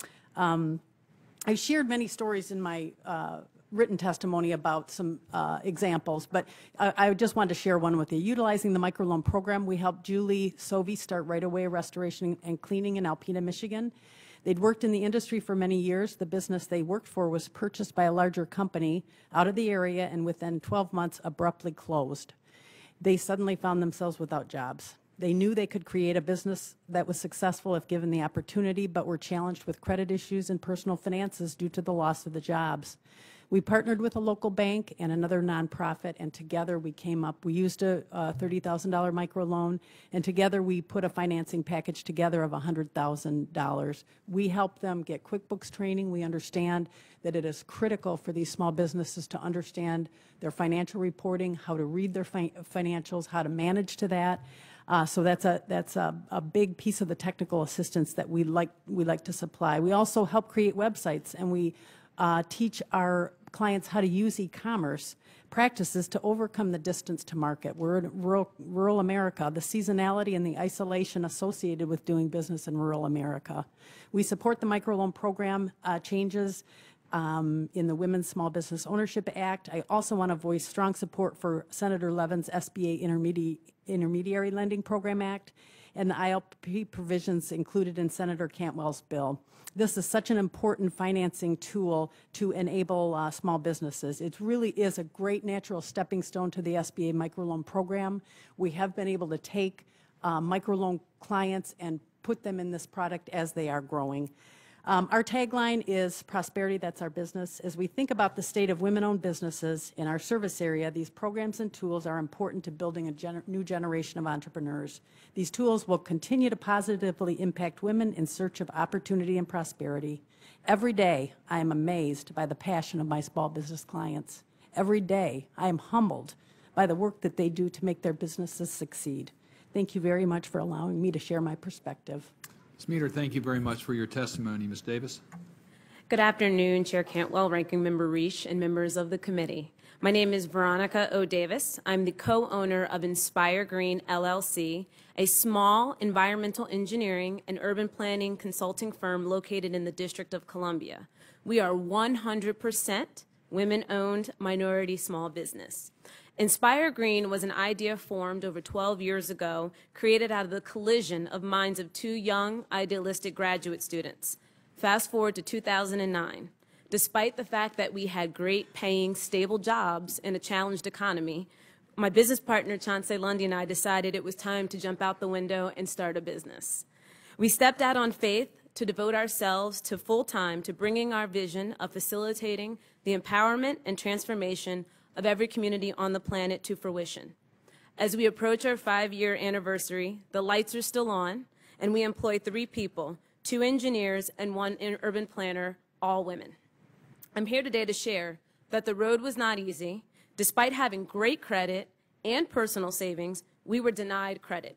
Um, I shared many stories in my uh, written testimony about some uh, examples, but I, I just wanted to share one with you. Utilizing the microloan program, we helped Julie Sovey start Right Away Restoration and Cleaning in Alpena, Michigan. They'd worked in the industry for many years. The business they worked for was purchased by a larger company out of the area, and within twelve months abruptly closed. They suddenly found themselves without jobs. They knew they could create a business that was successful if given the opportunity, but were challenged with credit issues and personal finances due to the loss of the jobs. We partnered with a local bank and another nonprofit, and together we came up, we used a, a thirty thousand dollar microloan, and together we put a financing package together of one hundred thousand dollars. We helped them get QuickBooks training. We understand that it is critical for these small businesses to understand their financial reporting, how to read their fi financials, how to manage to that. Uh, so that's a that's a, a big piece of the technical assistance that we like we like to supply. We also help create websites, and we uh, teach our clients how to use e-commerce practices to overcome the distance to market. We're in rural, rural America, the seasonality and the isolation associated with doing business in rural America. We support the microloan program uh, changes um, in the Women's Small Business Ownership Act. I also want to voice strong support for Senator Levin's S B A Intermedi Intermediary Lending Program Act and the I L P provisions included in Senator Cantwell's bill. This is such an important financing tool to enable uh, small businesses. It really is a great natural stepping stone to the S B A microloan program. We have been able to take uh, microloan clients and put them in this product as they are growing. Um, our tagline is prosperity, that's our business. As we think about the state of women-owned businesses in our service area, these programs and tools are important to building a gener new generation of entrepreneurs. These tools will continue to positively impact women in search of opportunity and prosperity. Every day, I am amazed by the passion of my small business clients. Every day, I am humbled by the work that they do to make their businesses succeed. Thank you very much for allowing me to share my perspective. Miz Meeder, thank you very much for your testimony. Miz Davis. Good afternoon, Chair Cantwell, Ranking Member Reich, and members of the committee. My name is Veronica O. Davis. I'm the co-owner of Nspiregreen, L L C, a small environmental engineering and urban planning consulting firm located in the District of Columbia. We are one hundred percent women-owned minority small business. Nspiregreen was an idea formed over twelve years ago, created out of the collision of minds of two young, idealistic graduate students. Fast forward to two thousand nine. Despite the fact that we had great paying, stable jobs in a challenged economy, my business partner, Chauncey Lundy, and I decided it was time to jump out the window and start a business. We stepped out on faith to devote ourselves to full-time to bringing our vision of facilitating the empowerment and transformation of every community on the planet to fruition. As we approach our five-year anniversary, the lights are still on, and we employ three people, two engineers and one urban planner, all women. I'm here today to share that the road was not easy. Despite having great credit and personal savings, we were denied credit.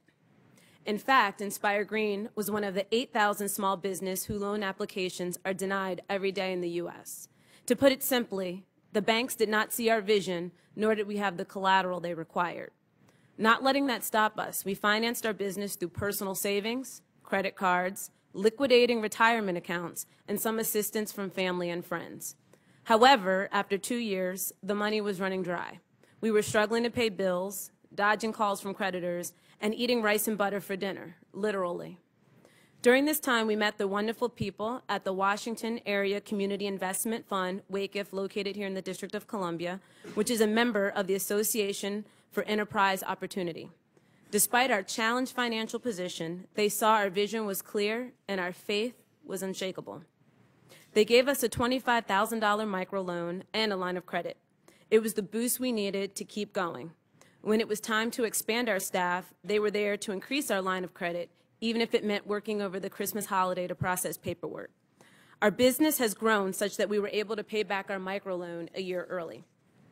In fact, Nspiregreen was one of the eight thousand small business whose loan applications are denied every day in the U S To put it simply, the banks did not see our vision, nor did we have the collateral they required. Not letting that stop us, we financed our business through personal savings, credit cards, liquidating retirement accounts, and some assistance from family and friends. However, after two years, the money was running dry. We were struggling to pay bills, dodging calls from creditors, and eating rice and butter for dinner, literally. During this time, we met the wonderful people at the Washington Area Community Investment Fund, W A C I F, located here in the District of Columbia, which is a member of the Association for Enterprise Opportunity. Despite our challenged financial position, they saw our vision was clear and our faith was unshakable. They gave us a twenty-five thousand dollar microloan and a line of credit. It was the boost we needed to keep going. When it was time to expand our staff, they were there to increase our line of credit, even if it meant working over the Christmas holiday to process paperwork. Our business has grown such that we were able to pay back our microloan a year early.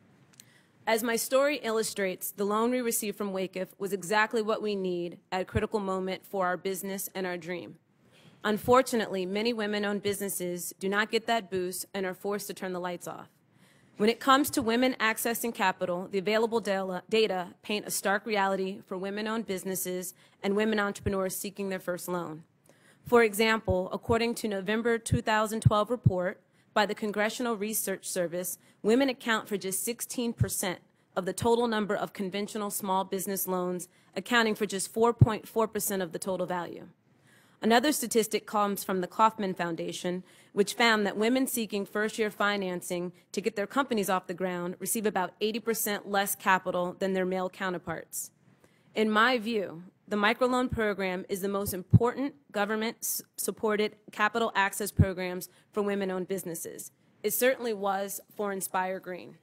As my story illustrates, the loan we received from W A C I F was exactly what we need at a critical moment for our business and our dream. Unfortunately, many women-owned businesses do not get that boost and are forced to turn the lights off. When it comes to women accessing capital, the available data paint a stark reality for women-owned businesses and women entrepreneurs seeking their first loan. For example, according to November two thousand twelve report by the Congressional Research Service, women account for just sixteen percent of the total number of conventional small business loans, accounting for just four point four percent of the total value. Another statistic comes from the Kauffman Foundation, which found that women seeking first-year financing to get their companies off the ground receive about eighty percent less capital than their male counterparts. In my view, the microloan program is the most important government-supported capital access programs for women-owned businesses. It certainly was for Nspiregreen.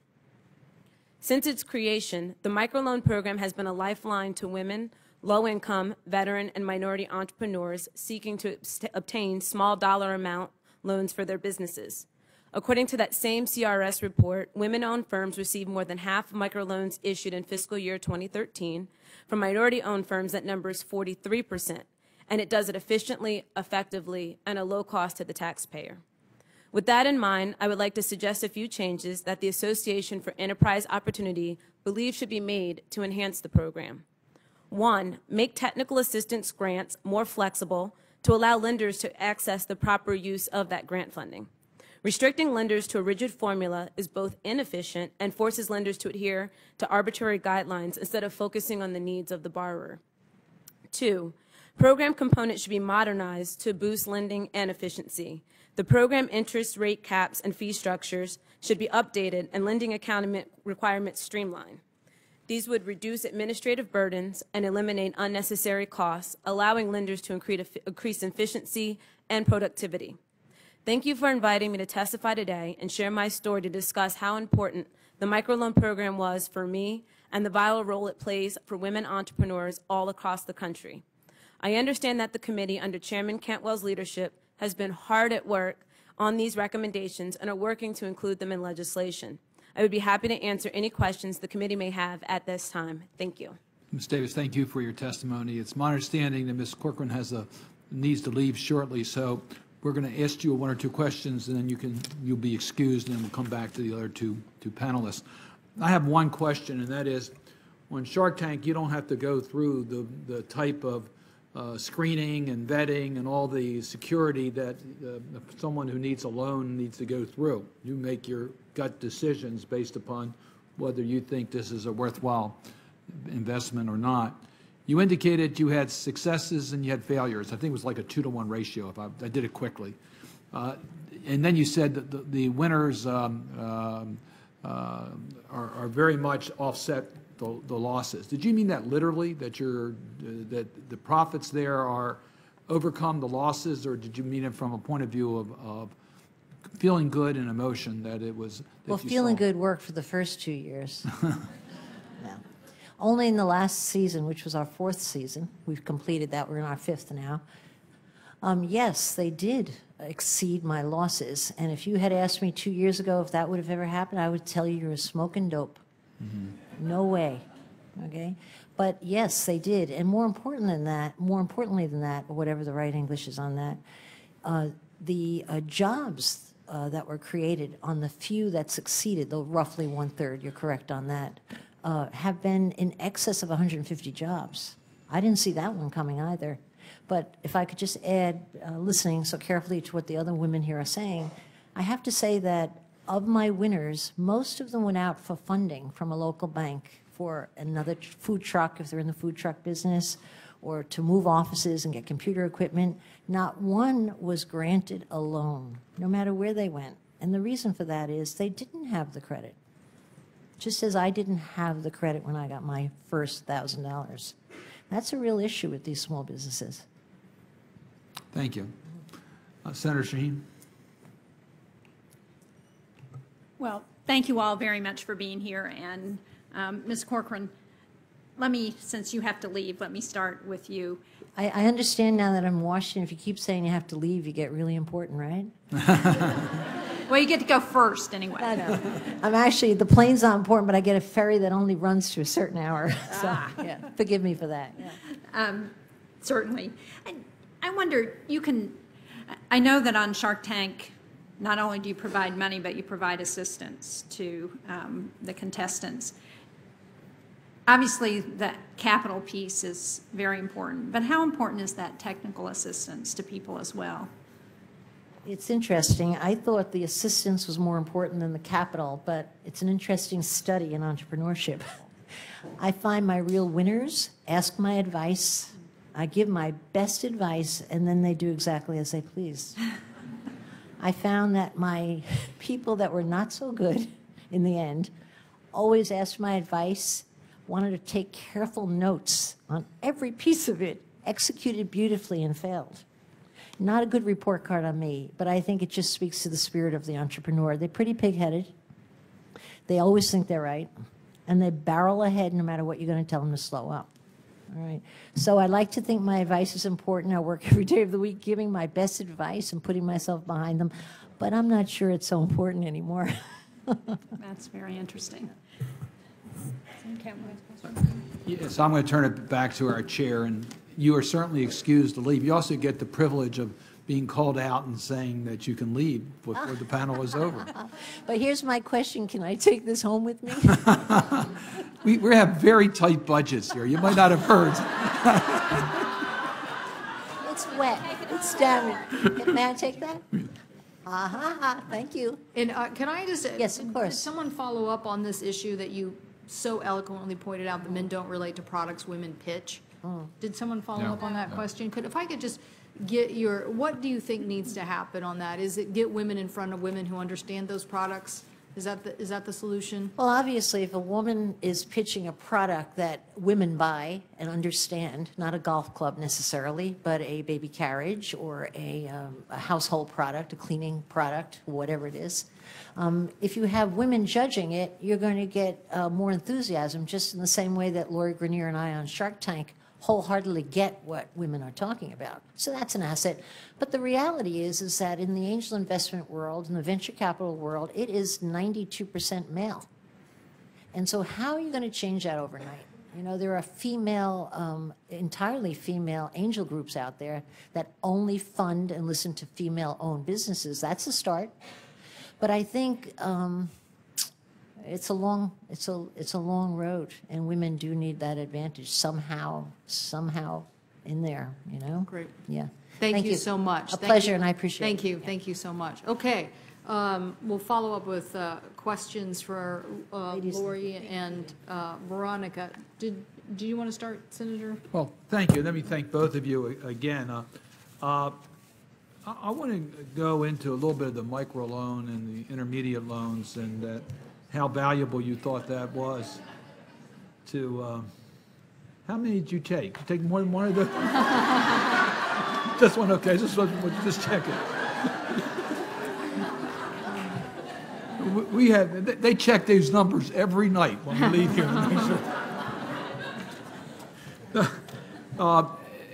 Since its creation, the microloan program has been a lifeline to women, low-income, veteran, and minority entrepreneurs seeking to obtain small dollar amount loans for their businesses. According to that same C R S report, women-owned firms received more than half of microloans issued in fiscal year twenty thirteen. From minority-owned firms, that number is forty-three percent, and it does it efficiently, effectively, and at a low cost to the taxpayer. With that in mind, I would like to suggest a few changes that the Association for Enterprise Opportunity believes should be made to enhance the program. One, make technical assistance grants more flexible to allow lenders to access the proper use of that grant funding. Restricting lenders to a rigid formula is both inefficient and forces lenders to adhere to arbitrary guidelines instead of focusing on the needs of the borrower. Two, program components should be modernized to boost lending and efficiency. The program interest rate caps and fee structures should be updated and lending account requirements streamlined. These would reduce administrative burdens and eliminate unnecessary costs, allowing lenders to increase efficiency and productivity. Thank you for inviting me to testify today and share my story to discuss how important the microloan program was for me and the vital role it plays for women entrepreneurs all across the country. I understand that the committee, under Chairman Cantwell's leadership, has been hard at work on these recommendations and are working to include them in legislation. I would be happy to answer any questions the committee may have at this time. Thank you. Miz Davis, thank you for your testimony. It's my understanding that Miz Corcoran has a needs to leave shortly, so we're going to ask you one or two questions, and then you can you'll be excused, and then we'll come back to the other two two panelists. I have one question, and that is, on Shark Tank, you don't have to go through the the type of uh, screening and vetting and all the security that uh, someone who needs a loan needs to go through. You make your gut decisions based upon whether you think this is a worthwhile investment or not. You indicated you had successes and you had failures. I think it was like a two to one ratio, if I, I did it quickly. Uh, and then you said that the, the winners um, um, uh, are, are very much offset the, the losses. Did you mean that literally, that you're, uh, that the profits there are overcome the losses, or did you mean it from a point of view of, of feeling good and emotion that it was? That Well, you feeling saw? good worked for the first two years. No. Only in the last season, which was our fourth season, we've completed that, we're in our fifth now. Um, yes, they did exceed my losses. And if you had asked me two years ago if that would have ever happened, I would tell you you're smoking dope. Mm-hmm. No way. Okay? But yes, they did. And more important than that, more importantly than that, or whatever the right English is on that, uh, the uh, jobs uh, that were created on the few that succeeded, though roughly one-third, you're correct on that, uh, have been in excess of one hundred fifty jobs. I didn't see that one coming either. But if I could just add, uh, listening so carefully to what the other women here are saying, I have to say that of my winners, most of them went out for funding from a local bank for another tr- food truck, if they're in the food truck business, or to move offices and get computer equipment. Not one was granted a loan, no matter where they went. And the reason for that is they didn't have the credit. Just as I didn't have the credit when I got my first one thousand dollars. That's a real issue with these small businesses. Thank you. Uh, Senator Shaheen. Well, thank you all very much for being here. And um, Miz Corcoran, let me, since you have to leave, let me start with you. I, I understand now that I'm in Washington, if you keep saying you have to leave, you get really important, right? Well, you get to go first anyway. I know. I'm actually, the plane's not important, but I get a ferry that only runs to a certain hour. So, Ah. yeah, forgive me for that. Yeah. Um, certainly. I, I wonder, you can, I know that on Shark Tank, not only do you provide money, but you provide assistance to um, the contestants. Obviously, the capital piece is very important, but how important is that technical assistance to people as well? It's interesting. I thought the assistance was more important than the capital, but it's an interesting study in entrepreneurship. I find my real winners ask my advice, I give my best advice, and then they do exactly as they please. I found that my people that were not so good in the end always asked my advice, wanted to take careful notes on every piece of it, executed beautifully and failed. Not a good report card on me, but I think it just speaks to the spirit of the entrepreneur. They're pretty pig-headed. They always think they're right, and they barrel ahead no matter what you're going to tell them to slow up. All right. So I like to think my advice is important. I work every day of the week giving my best advice and putting myself behind them, but I'm not sure it's so important anymore. That's very interesting. Yes, I'm going to turn it back to our chair, and you are certainly excused to leave. You also get the privilege of being called out and saying that you can leave before the panel is over. But here's my question. Can I take this home with me? we, we have very tight budgets here. You might not have heard. It's wet. It's damaged. May I take that? Ah, ha, ha. Thank you. And uh, can I just? Yes, of course. Did someone follow up on this issue that you so eloquently pointed out, that men don't relate to products women pitch? Oh. Did someone follow No. up on that No. question? Could, if I could just get your, what do you think needs to happen on that? Is it get women in front of women who understand those products? Is that the, is that the solution? Well, obviously, if a woman is pitching a product that women buy and understand, not a golf club necessarily, but a baby carriage or a, um, a household product, a cleaning product, whatever it is, um, if you have women judging it, you're going to get uh, more enthusiasm, just in the same way that Lori Grenier and I on Shark Tank wholeheartedly get what women are talking about. So that's an asset. But the reality is, is that in the angel investment world, in the venture capital world, it is ninety-two percent male. And so how are you going to change that overnight? You know, there are female, um, entirely female angel groups out there that only fund and listen to female-owned businesses. That's a start. But I think um, it's a long, it's a, it's a long road, and women do need that advantage somehow, somehow in there, you know? Great. Yeah. Thank you so much. A Thank pleasure, you. and I appreciate it. Thank you, thank you so much. Okay, um, we'll follow up with uh, questions for uh, Ladies. Lori and uh, Veronica. Did, do you want to start, Senator? Well, thank you. Let me thank both of you again. Uh, uh, I, I want to go into a little bit of the microloan and the intermediate loans and uh, how valuable you thought that was to, uh, how many did you take? You take more than one of those? Just one, okay, just, just check it. We- We had, they- they check these numbers every night when we leave here to make sure. Uh,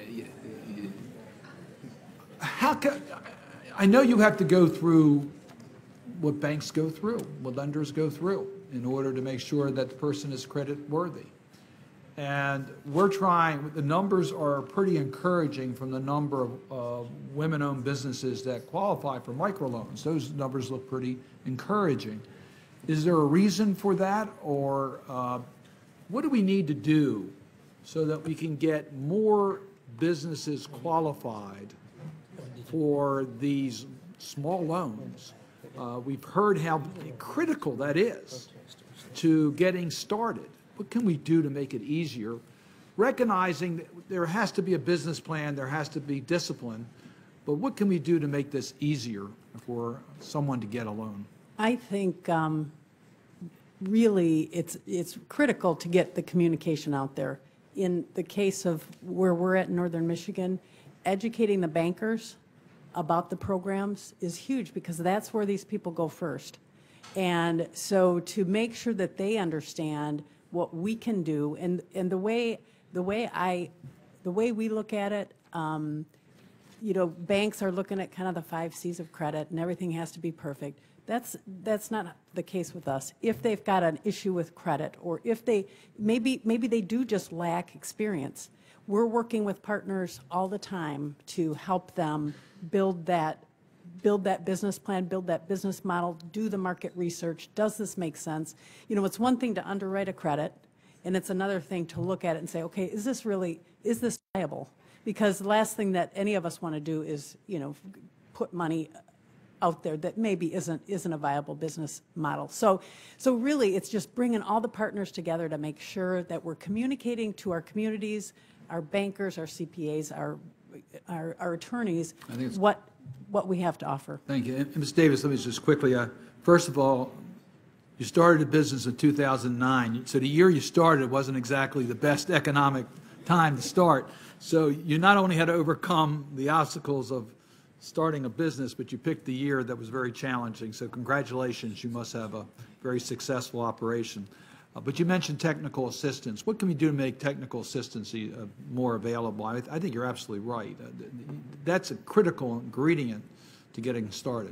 How can, I know you have to go through what banks go through, what lenders go through, in order to make sure that the person is credit worthy. And we're trying, the numbers are pretty encouraging from the number of uh, women-owned businesses that qualify for microloans. Those numbers look pretty encouraging. Is there a reason for that, or uh, what do we need to do so that we can get more businesses qualified for these small loans? Uh, we've heard how critical that is to getting started. What can we do to make it easier? Recognizing that there has to be a business plan, there has to be discipline, but what can we do to make this easier for someone to get a loan? I think um, really it's, it's critical to get the communication out there. In the case of where we're at in Northern Michigan, educating the bankers about the programs is huge because that's where these people go first. And so to make sure that they understand what we can do, and, and the way, the way I, the way we look at it, um, you know, banks are looking at kind of the five C's of credit and everything has to be perfect. That's, that's not the case with us. If they've got an issue with credit, or if they, maybe, maybe they do just lack experience, we're working with partners all the time to help them build that, build that business plan, build that business model, do the market research. Does this make sense? You know, it's one thing to underwrite a credit, and it's another thing to look at it and say, okay, is this really, is this viable? Because the last thing that any of us want to do is, you know, put money out there that maybe isn't isn't a viable business model. So, so really, it's just bringing all the partners together to make sure that we're communicating to our communities, our bankers, our C P As, our our, our attorneys, I think it's- what what we have to offer. Thank you. And Miz Davis, let me just quickly, uh, first of all, you started a business in two thousand nine. So the year you started wasn't exactly the best economic time to start. So you not only had to overcome the obstacles of starting a business, but you picked the year that was very challenging. So congratulations, you must have a very successful operation. Uh, but you mentioned technical assistance. What can we do to make technical assistance uh, more available? I, I think you're absolutely right. Uh, that's a critical ingredient to getting started.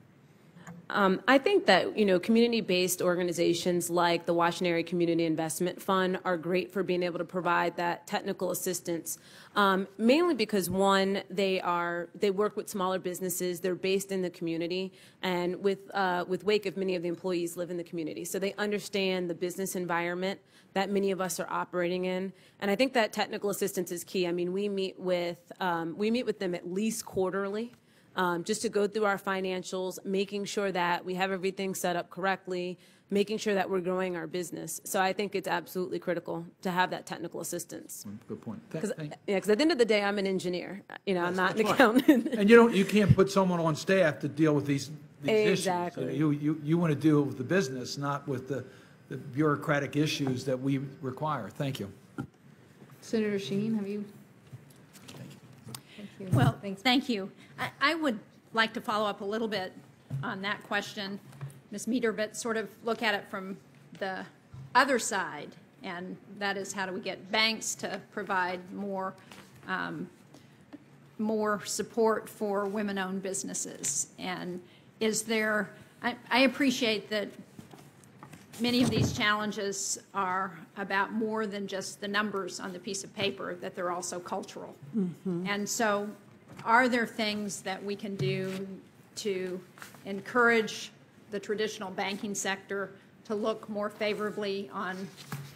Um, I think that, you know, community-based organizations like the Washington Area Community Investment Fund are great for being able to provide that technical assistance, um, mainly because, one, they are they work with smaller businesses. They're based in the community, and with uh, with Wake, if many of the employees live in the community, so they understand the business environment that many of us are operating in. And I think that technical assistance is key. I mean, we meet with um, we meet with them at least quarterly. Um, just to go through our financials, making sure that we have everything set up correctly, making sure that we're growing our business. So I think it's absolutely critical to have that technical assistance. Good point. Because Thank- yeah, at the end of the day, I'm an engineer. You know, I'm not an That's right. accountant. And you don't, you can't put someone on staff to deal with these, these Exactly. issues. You, you, you want to deal with the business, not with the, the bureaucratic issues that we require. Thank you. Senator Sheen, have you? Well, thank you. I, I would like to follow up a little bit on that question, Miz Meeder, but sort of look at it from the other side, and that is how do we get banks to provide more, um, more support for women-owned businesses? And is there, I, I appreciate that many of these challenges are about more than just the numbers on the piece of paper, that they're also cultural. Mm-hmm. And so are there things that we can do to encourage the traditional banking sector to look more favorably on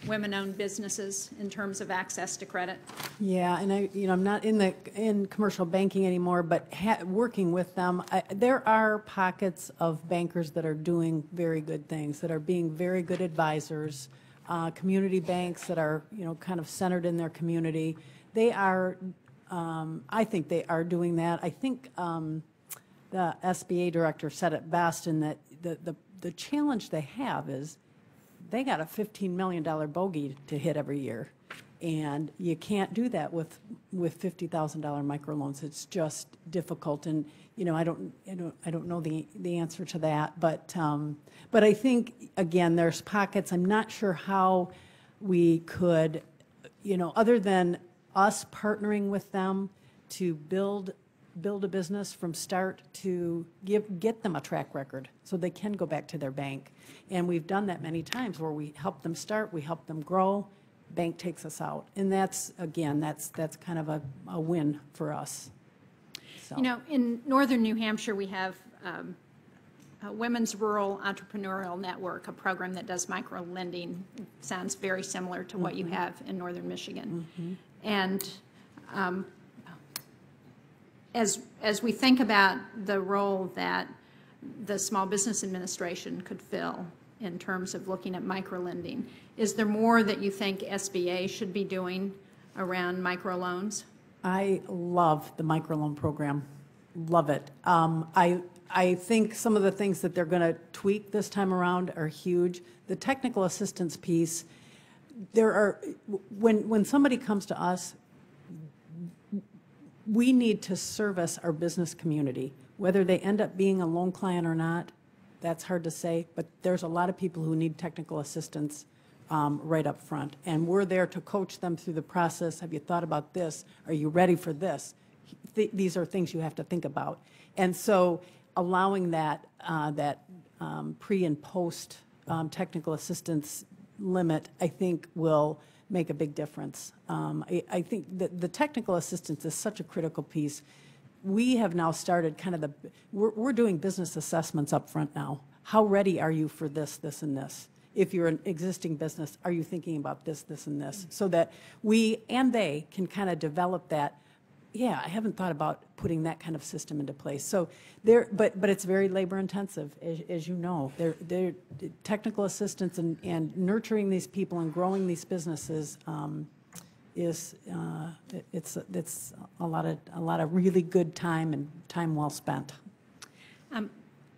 women-owned businesses in terms of access to credit? Yeah, and I, you know, I'm not in the, in commercial banking anymore, but ha working with them, I, there are pockets of bankers that are doing very good things, that are being very good advisors, uh, community banks that are, you know, kind of centered in their community. They are, um, I think they are doing that. I think um, the S B A director said it best in that the, the, the challenge they have is they got a fifteen million dollar bogey to hit every year. And you can't do that with, with fifty thousand dollar microloans. It's just difficult. And, you know, I don't, I don't, I don't know the, the answer to that. But, um, but I think, again, there's pockets. I'm not sure how we could, you know, other than us partnering with them to build build a business from start to give, get them a track record so they can go back to their bank. And we've done that many times where we help them start, we help them grow, bank takes us out. And that's, again, that's, that's kind of a, a win for us. So. You know, in northern New Hampshire, we have um, a Women's Rural Entrepreneurial Network, a program that does micro lending. It sounds very similar to what mm-hmm. you have in northern Michigan. Mm-hmm. And um, As, as we think about the role that the Small Business Administration could fill in terms of looking at microlending, is there more that you think S B A should be doing around microloans? I love the microloan program, love it. Um, I, I think some of the things that they're going to tweak this time around are huge. The technical assistance piece, there are, when, when somebody comes to us, we need to service our business community. Whether they end up being a loan client or not, that's hard to say, but there's a lot of people who need technical assistance um, right up front. And we're there to coach them through the process. Have you thought about this? Are you ready for this? Th these are things you have to think about. And so allowing that, uh, that um, pre and post um, technical assistance limit, I think will make a big difference. Um, I, I think that the technical assistance is such a critical piece. We have now started kind of the, we're, we're doing business assessments up front now. How ready are you for this, this, and this? If you're an existing business, are you thinking about this, this, and this? So that we and they can kind of develop that, yeah, I haven't thought about putting that kind of system into place. So there, but but it's very labor intensive, as, as you know. They're, they're technical assistance and, and nurturing these people and growing these businesses um, is uh, it's it's a lot of a lot of really good time and time well spent. Um,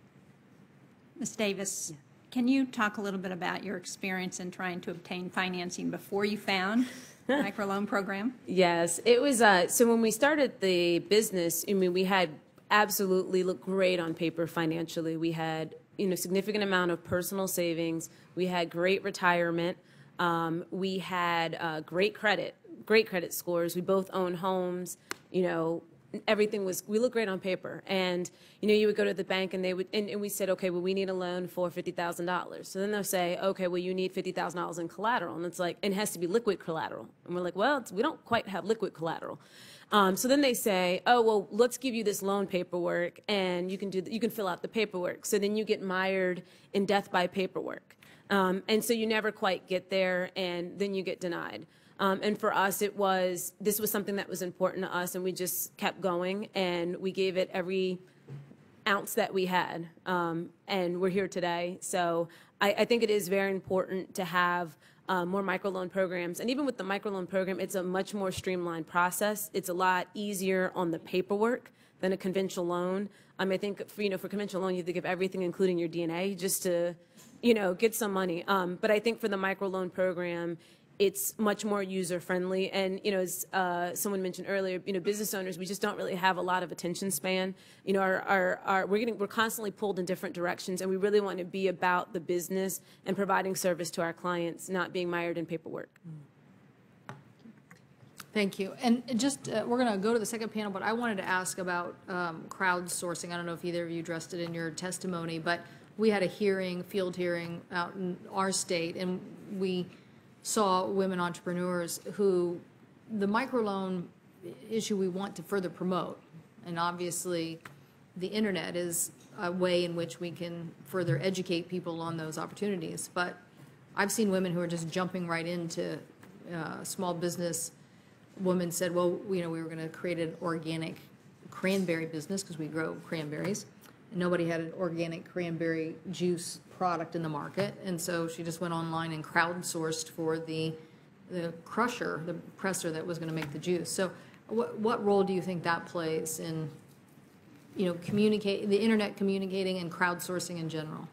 Miz Davis, yeah. Can you talk a little bit about your experience in trying to obtain financing before you found the microloan program? Yes, it was, uh, so when we started the business, I mean, we had absolutely looked great on paper financially. We had, you know, significant amount of personal savings. We had great retirement. Um, we had uh, great credit, great credit scores. We both own homes, you know, everything was, we look great on paper. And, you know, you would go to the bank and they would, and, and we said, okay, well, we need a loan for fifty thousand dollars. So then they'll say, okay, well, you need fifty thousand dollars in collateral. And it's like, and it has to be liquid collateral. And we're like, well, it's, we don't quite have liquid collateral. Um, so then they say, oh, well, let's give you this loan paperwork and you can do, the, you can fill out the paperwork. So then you get mired in death by paperwork. Um, and so you never quite get there and then you get denied. Um, and for us, it was, this was something that was important to us, and we just kept going, and we gave it every ounce that we had, um, and we're here today. So I, I think it is very important to have uh, more microloan programs. And even with the microloan program, it's a much more streamlined process. It's a lot easier on the paperwork than a conventional loan. Um, I think, for, you know, for conventional loan, you have to give everything, including your D N A, just to, you know, get some money. Um, but I think for the microloan program, it's much more user-friendly. And, you know, as uh, someone mentioned earlier, you know, business owners, we just don't really have a lot of attention span. You know, our, our, our, we're, getting, we're constantly pulled in different directions, and we really want to be about the business and providing service to our clients, not being mired in paperwork. Thank you. And just, uh, we're going to go to the second panel, but I wanted to ask about um, crowdsourcing. I don't know if either of you addressed it in your testimony, but we had a hearing, field hearing out in our state, and we saw women entrepreneurs who the microloan issue we want to further promote. And obviously, the internet is a way in which we can further educate people on those opportunities. But I've seen women who are just jumping right into uh, small business. Woman said, well, you know, we were going to create an organic cranberry business because we grow cranberries. And nobody had an organic cranberry juice product in the market. And so she just went online and crowdsourced for the, the crusher, the presser that was going to make the juice. So what, what role do you think that plays in, you know, communicate, the internet communicating and crowdsourcing in general?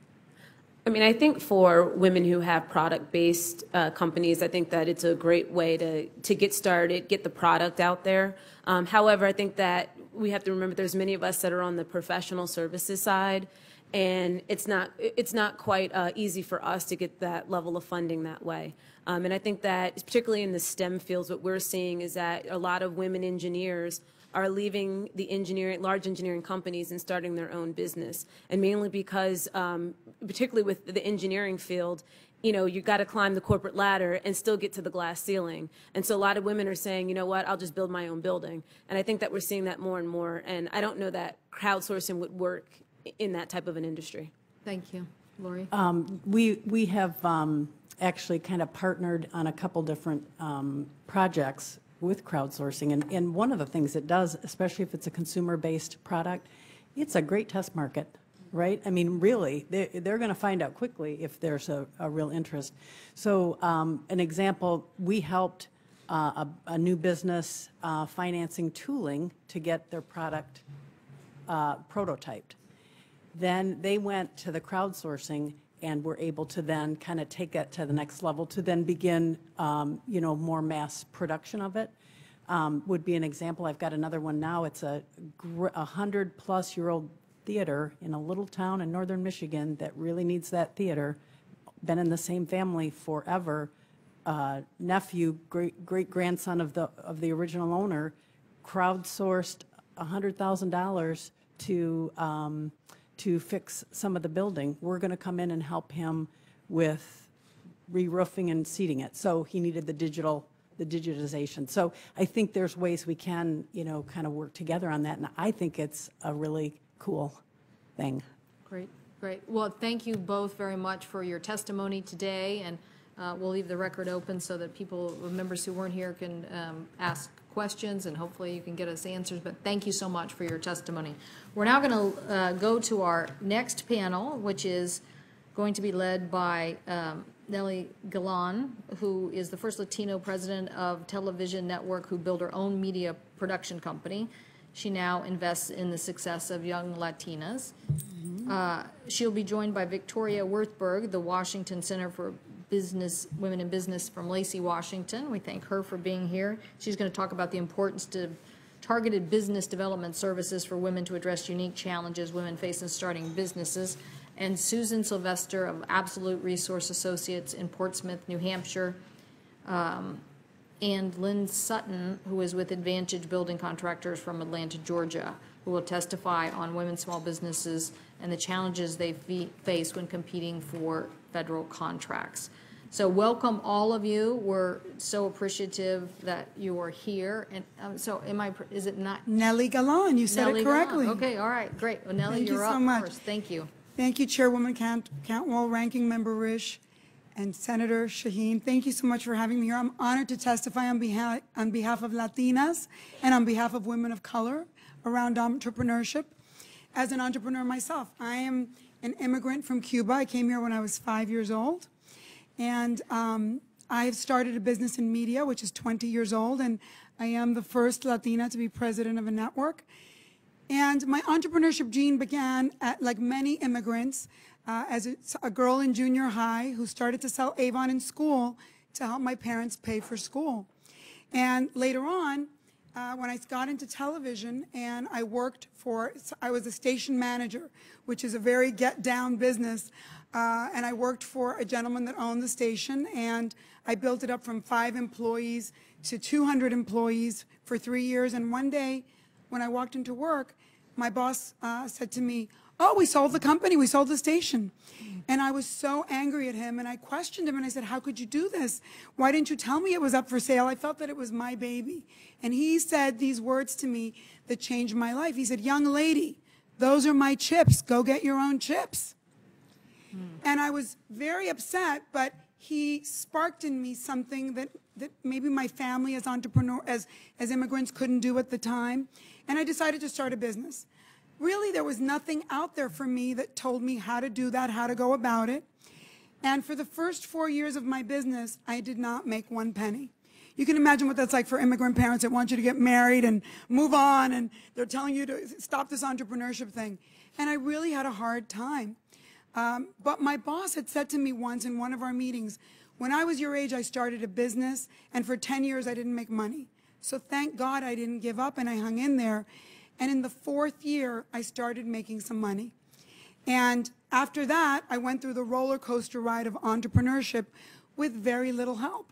I mean, I think for women who have product-based uh, companies, I think that it's a great way to, to get started, get the product out there. Um, however, I think that we have to remember there's many of us that are on the professional services side, and it's not, it's not quite uh, easy for us to get that level of funding that way. Um, and I think that, particularly in the STEM fields, what we're seeing is that a lot of women engineers are leaving the engineering, large engineering companies and starting their own business. And mainly because, um, particularly with the engineering field, you know, you got to climb the corporate ladder and still get to the glass ceiling. And so a lot of women are saying, you know what, I'll just build my own building. And I think that we're seeing that more and more. And I don't know that crowdsourcing would work in that type of an industry. Thank you. Lori? Um, we, we have um, actually kind of partnered on a couple different um, projects with crowdsourcing. And, and one of the things it does, especially if it's a consumer-based product, it's a great test market, right? I mean, really, they're, they're going to find out quickly if there's a, a real interest. So um, an example, we helped uh, a, a new business uh, financing tooling to get their product uh, prototyped. Then they went to the crowdsourcing and were able to then kind of take that to the next level to then begin, um, you know, more mass production of it. Um, would be an example. I've got another one now. It's a a hundred plus year old theater in a little town in northern Michigan that really needs that theater. Been in the same family forever. Uh, nephew, great great grandson of the of the original owner, crowdsourced a hundred thousand dollars to. Um, to fix some of the building. We're going to come in and help him with re-roofing and seating it. So he needed the digital, the digitization. So I think there's ways we can, you know, kind of work together on that. And I think it's a really cool thing. Great, great. Well, thank you both very much for your testimony today. And uh, we'll leave the record open so that people, members who weren't here, can um, ask questions, and hopefully you can get us answers. But thank you so much for your testimony. We're now going to uh, go to our next panel, which is going to be led by um, Nely Galan, who is the first Latino president of Television Network, who built her own media production company. She now invests in the success of young Latinas. Mm-hmm. uh, she'll be joined by Victoria Wortberg, the Washington Center for Business, Women in Business from Lacey, Washington. We thank her for being here. She's going to talk about the importance to targeted business development services for women to address unique challenges women face in starting businesses. And Susan Sylvester of Absolute Resource Associates in Portsmouth, New Hampshire, um, and Lynn Sutton, who is with Advantage Building Contractors from Atlanta, Georgia, who will testify on women's small businesses and the challenges they face when competing for federal contracts. So welcome all of you. We're so appreciative that you are here. And um, so am I, is it not? Nely Galan, you said Nely it correctly. Galan. Okay, all right, great. Well, Nely, Thank you're you up so much. first. Thank you. Thank you, Chairwoman Cant Cantwell, Ranking Member Risch, and Senator Shaheen. Thank you so much for having me here. I'm honored to testify on behalf, on behalf of Latinas and on behalf of women of color around entrepreneurship. As an entrepreneur myself, I am an immigrant from Cuba. I came here when I was five years old. And um, I've started a business in media, which is twenty years old, and I am the first Latina to be president of a network. And my entrepreneurship gene began, at, like many immigrants, uh, as a, a girl in junior high who started to sell Avon in school to help my parents pay for school. And later on, uh, when I got into television and I worked for, I was a station manager, which is a very get-down business. Uh, and I worked for a gentleman that owned the station, and I built it up from five employees to two hundred employees for three years. And one day, when I walked into work, my boss uh, said to me, "Oh, we sold the company, we sold the station." And I was so angry at him, and I questioned him, and I said, "How could you do this? Why didn't you tell me it was up for sale? I felt that it was my baby." And he said these words to me that changed my life. He said, "Young lady, those are my chips. Go get your own chips." And I was very upset, but he sparked in me something that, that maybe my family as entrepreneur, as, as immigrants couldn't do at the time. And I decided to start a business. Really, there was nothing out there for me that told me how to do that, how to go about it. And for the first four years of my business, I did not make one penny. You can imagine what that's like for immigrant parents that want you to get married and move on, and they're telling you to stop this entrepreneurship thing. And I really had a hard time. Um, but my boss had said to me once in one of our meetings, when I was your age, I started a business, and for ten years, I didn't make money. So thank God I didn't give up, and I hung in there. And in the fourth year, I started making some money. And after that, I went through the roller coaster ride of entrepreneurship with very little help.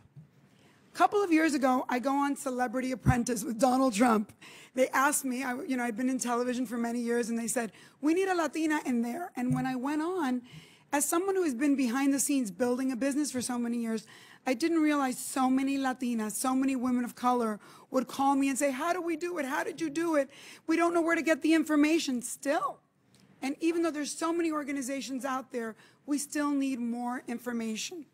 A couple of years ago, I go on Celebrity Apprentice with Donald Trump. They asked me, I, you know, I'd been in television for many years, and they said, we need a Latina in there. And when I went on, as someone who has been behind the scenes building a business for so many years, I didn't realize so many Latinas, so many women of color would call me and say, how do we do it? How did you do it? We don't know where to get the information still. And even though there's so many organizations out there, we still need more information.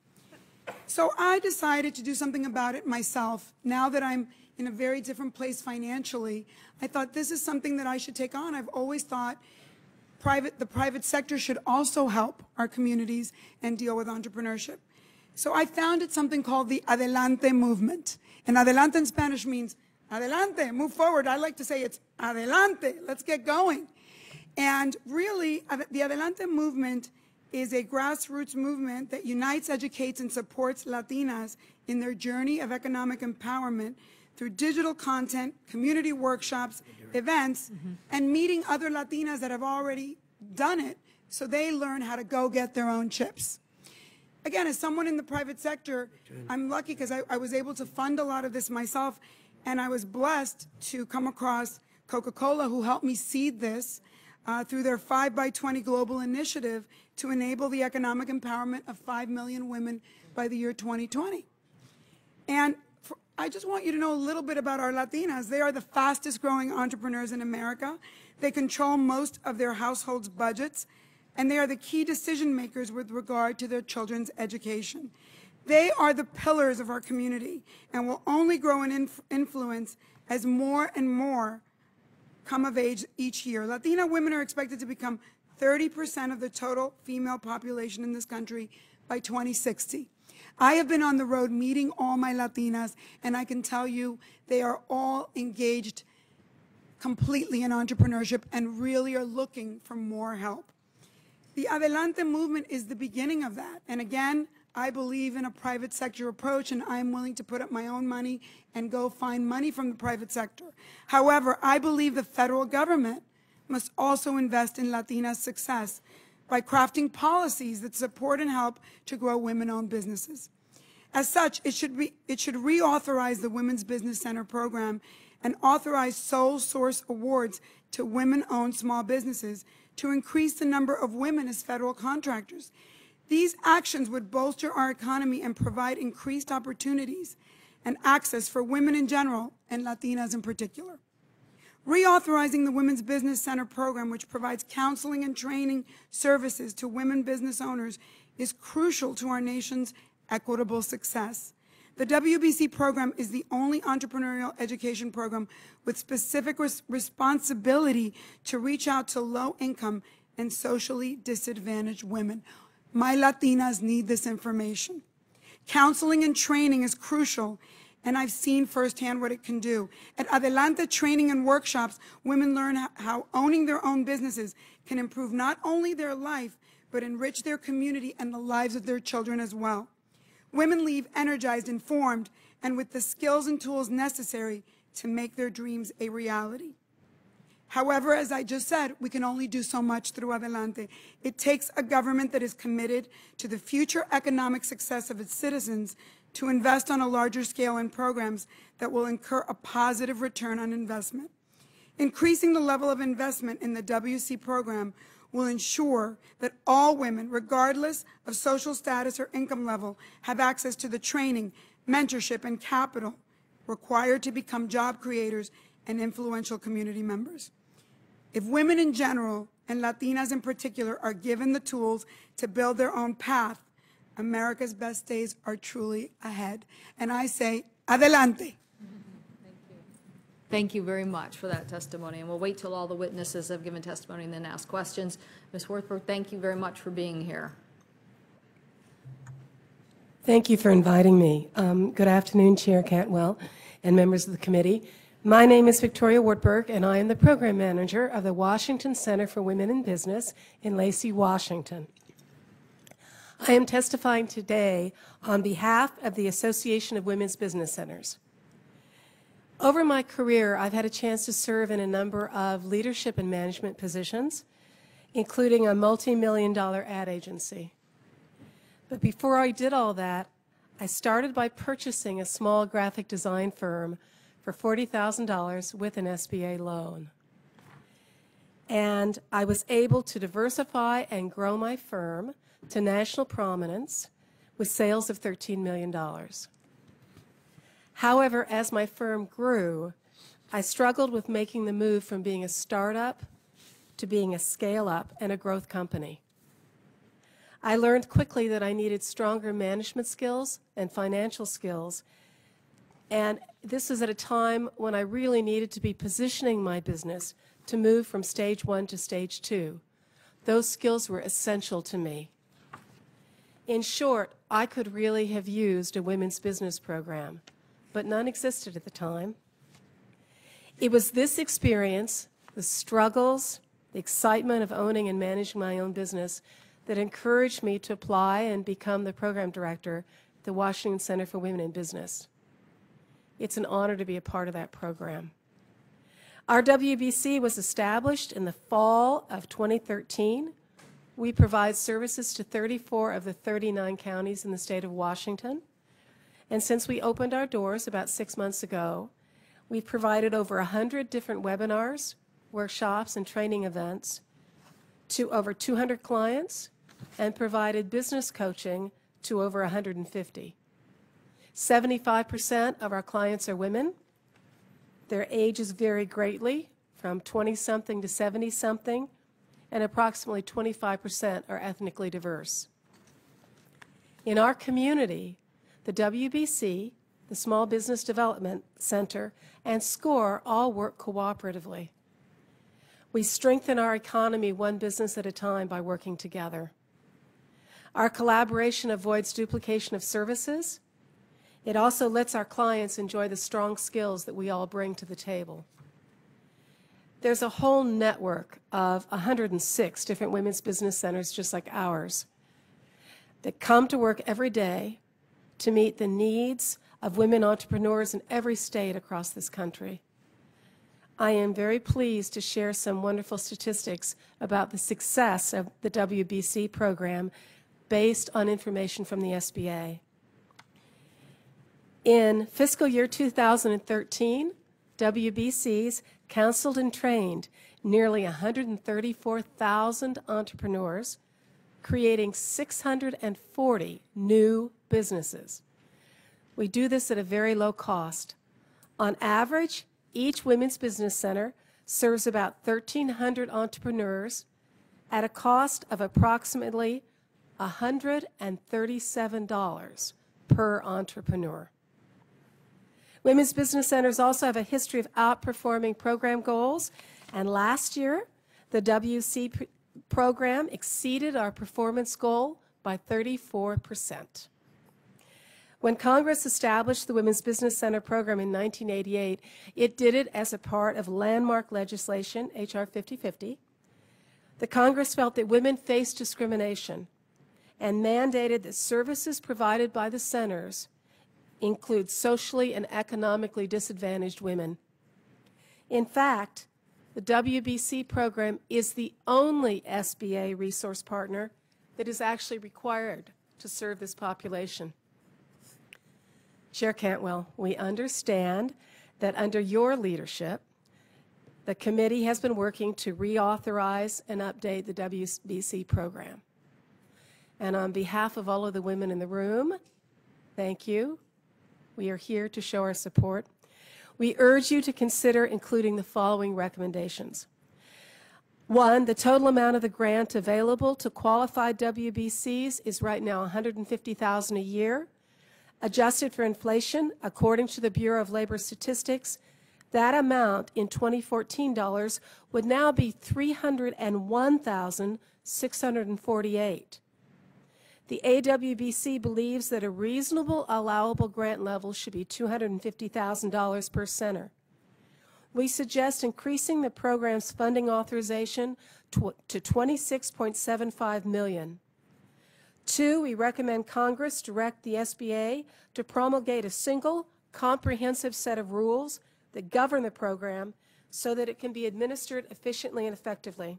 So I decided to do something about it myself. Now that I'm in a very different place financially, I thought this is something that I should take on. I've always thought private, the private sector should also help our communities and deal with entrepreneurship. So I founded something called the Adelante movement. And Adelante in Spanish means Adelante, move forward. I like to say it's Adelante, let's get going. And really, the Adelante movement is a grassroots movement that unites, educates, and supports Latinas in their journey of economic empowerment through digital content, community workshops, events, mm-hmm. and meeting other Latinas that have already done it so they learn how to go get their own chips. Again, as someone in the private sector, I'm lucky because I, I was able to fund a lot of this myself, and I was blessed to come across Coca-Cola, who helped me seed this uh, through their five by twenty global initiative to enable the economic empowerment of five million women by the year twenty twenty. And for, I just want you to know a little bit about our Latinas. They are the fastest growing entrepreneurs in America. They control most of their households' budgets, and they are the key decision makers with regard to their children's education. They are the pillars of our community and will only grow in inf influence as more and more come of age each year. Latina women are expected to become thirty percent of the total female population in this country by twenty sixty. I have been on the road meeting all my Latinas, and I can tell you they are all engaged completely in entrepreneurship and really are looking for more help. The Adelante movement is the beginning of that. And again, I believe in a private sector approach, and I'm willing to put up my own money and go find money from the private sector. However, I believe the federal government must also invest in Latina success by crafting policies that support and help to grow women-owned businesses. As such, it should, be, it should reauthorize the Women's Business Center program and authorize sole source awards to women-owned small businesses to increase the number of women as federal contractors. These actions would bolster our economy and provide increased opportunities and access for women in general and Latinas in particular. Reauthorizing the Women's Business Center program, which provides counseling and training services to women business owners, is crucial to our nation's equitable success. The W B C program is the only entrepreneurial education program with specific res responsibility to reach out to low-income and socially disadvantaged women. My Latinas need this information. Counseling and training is crucial, and I've seen firsthand what it can do. At Adelante training and workshops, women learn how owning their own businesses can improve not only their life, but enrich their community and the lives of their children as well. Women leave energized, informed, and with the skills and tools necessary to make their dreams a reality. However, as I just said, we can only do so much through Adelante. It takes a government that is committed to the future economic success of its citizens to invest on a larger scale in programs that will incur a positive return on investment. Increasing the level of investment in the W C program will ensure that all women, regardless of social status or income level, have access to the training, mentorship, and capital required to become job creators and influential community members. If women in general and Latinas in particular are given the tools to build their own path, America's best days are truly ahead. And I say, Adelante. Thank you very much for that testimony, and we'll wait till all the witnesses have given testimony and then ask questions. Miz Wortberg, thank you very much for being here. Thank you for inviting me. Um, good afternoon, Chair Cantwell and members of the committee. My name is Victoria Wortberg, and I am the program manager of the Washington Center for Women in Business in Lacey, Washington. I am testifying today on behalf of the Association of Women's Business Centers. Over my career, I've had a chance to serve in a number of leadership and management positions, including a multi-million dollar ad agency. But before I did all that, I started by purchasing a small graphic design firm for forty thousand dollars with an S B A loan. And I was able to diversify and grow my firm to national prominence with sales of thirteen million dollars. However, as my firm grew, I struggled with making the move from being a startup to being a scale-up and a growth company. I learned quickly that I needed stronger management skills and financial skills, and this was at a time when I really needed to be positioning my business to move from stage one to stage two. Those skills were essential to me. In short, I could really have used a women's business program, but none existed at the time. It was this experience, the struggles, the excitement of owning and managing my own business, that encouraged me to apply and become the program director at the Washington Center for Women in Business. It's an honor to be a part of that program. Our W B C was established in the fall of twenty thirteen. We provide services to thirty-four of the thirty-nine counties in the state of Washington. And since we opened our doors about six months ago, we've provided over one hundred different webinars, workshops, and training events to over two hundred clients and provided business coaching to over one hundred fifty. seventy-five percent of our clients are women. Their ages vary greatly, from twenty-something to seventy-something, and approximately twenty-five percent are ethnically diverse. In our community, the W B C, the Small Business Development Center, and SCORE all work cooperatively. We strengthen our economy one business at a time by working together. Our collaboration avoids duplication of services. It also lets our clients enjoy the strong skills that we all bring to the table. There's a whole network of one hundred six different women's business centers just like ours that come to work every day to meet the needs of women entrepreneurs in every state across this country. I am very pleased to share some wonderful statistics about the success of the W B C program based on information from the S B A. In fiscal year two thousand thirteen, W B Cs counseled and trained nearly one hundred thirty-four thousand entrepreneurs, creating six hundred forty new businesses. We do this at a very low cost. On average, each women's business center serves about thirteen hundred entrepreneurs at a cost of approximately one hundred thirty-seven dollars per entrepreneur. Women's business centers also have a history of outperforming program goals, and last year, the W C pr- program exceeded our performance goal by thirty-four percent. When Congress established the Women's Business Center program in nineteen eighty-eight, it did it as a part of landmark legislation, H R fifty fifty. The Congress felt that women faced discrimination and mandated that services provided by the centers include socially and economically disadvantaged women. In fact, the W B C program is the only S B A resource partner that is actually required to serve this population. Chair Cantwell, we understand that under your leadership, the committee has been working to reauthorize and update the W B C program. And on behalf of all of the women in the room, thank you. We are here to show our support. We urge you to consider including the following recommendations. One, the total amount of the grant available to qualified W B Cs is right now one hundred fifty thousand dollars a year. Adjusted for inflation, according to the Bureau of Labor Statistics, that amount in twenty fourteen dollars would now be three hundred one thousand six hundred forty-eight dollars. The A W B C believes that a reasonable allowable grant level should be two hundred fifty thousand dollars per center. We suggest increasing the program's funding authorization to, to twenty-six point seven five million dollars. Two, we recommend Congress direct the S B A to promulgate a single, comprehensive set of rules that govern the program so that it can be administered efficiently and effectively.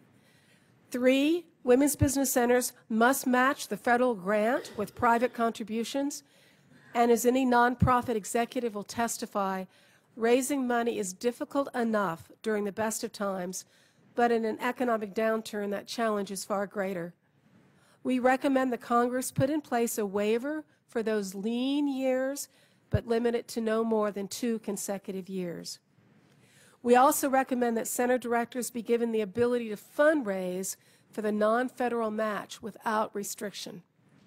Three, women's business centers must match the federal grant with private contributions, and as any nonprofit executive will testify, raising money is difficult enough during the best of times, but in an economic downturn, that challenge is far greater. We recommend that Congress put in place a waiver for those lean years, but limit it to no more than two consecutive years. We also recommend that center directors be given the ability to fundraise for the non-federal match without restriction.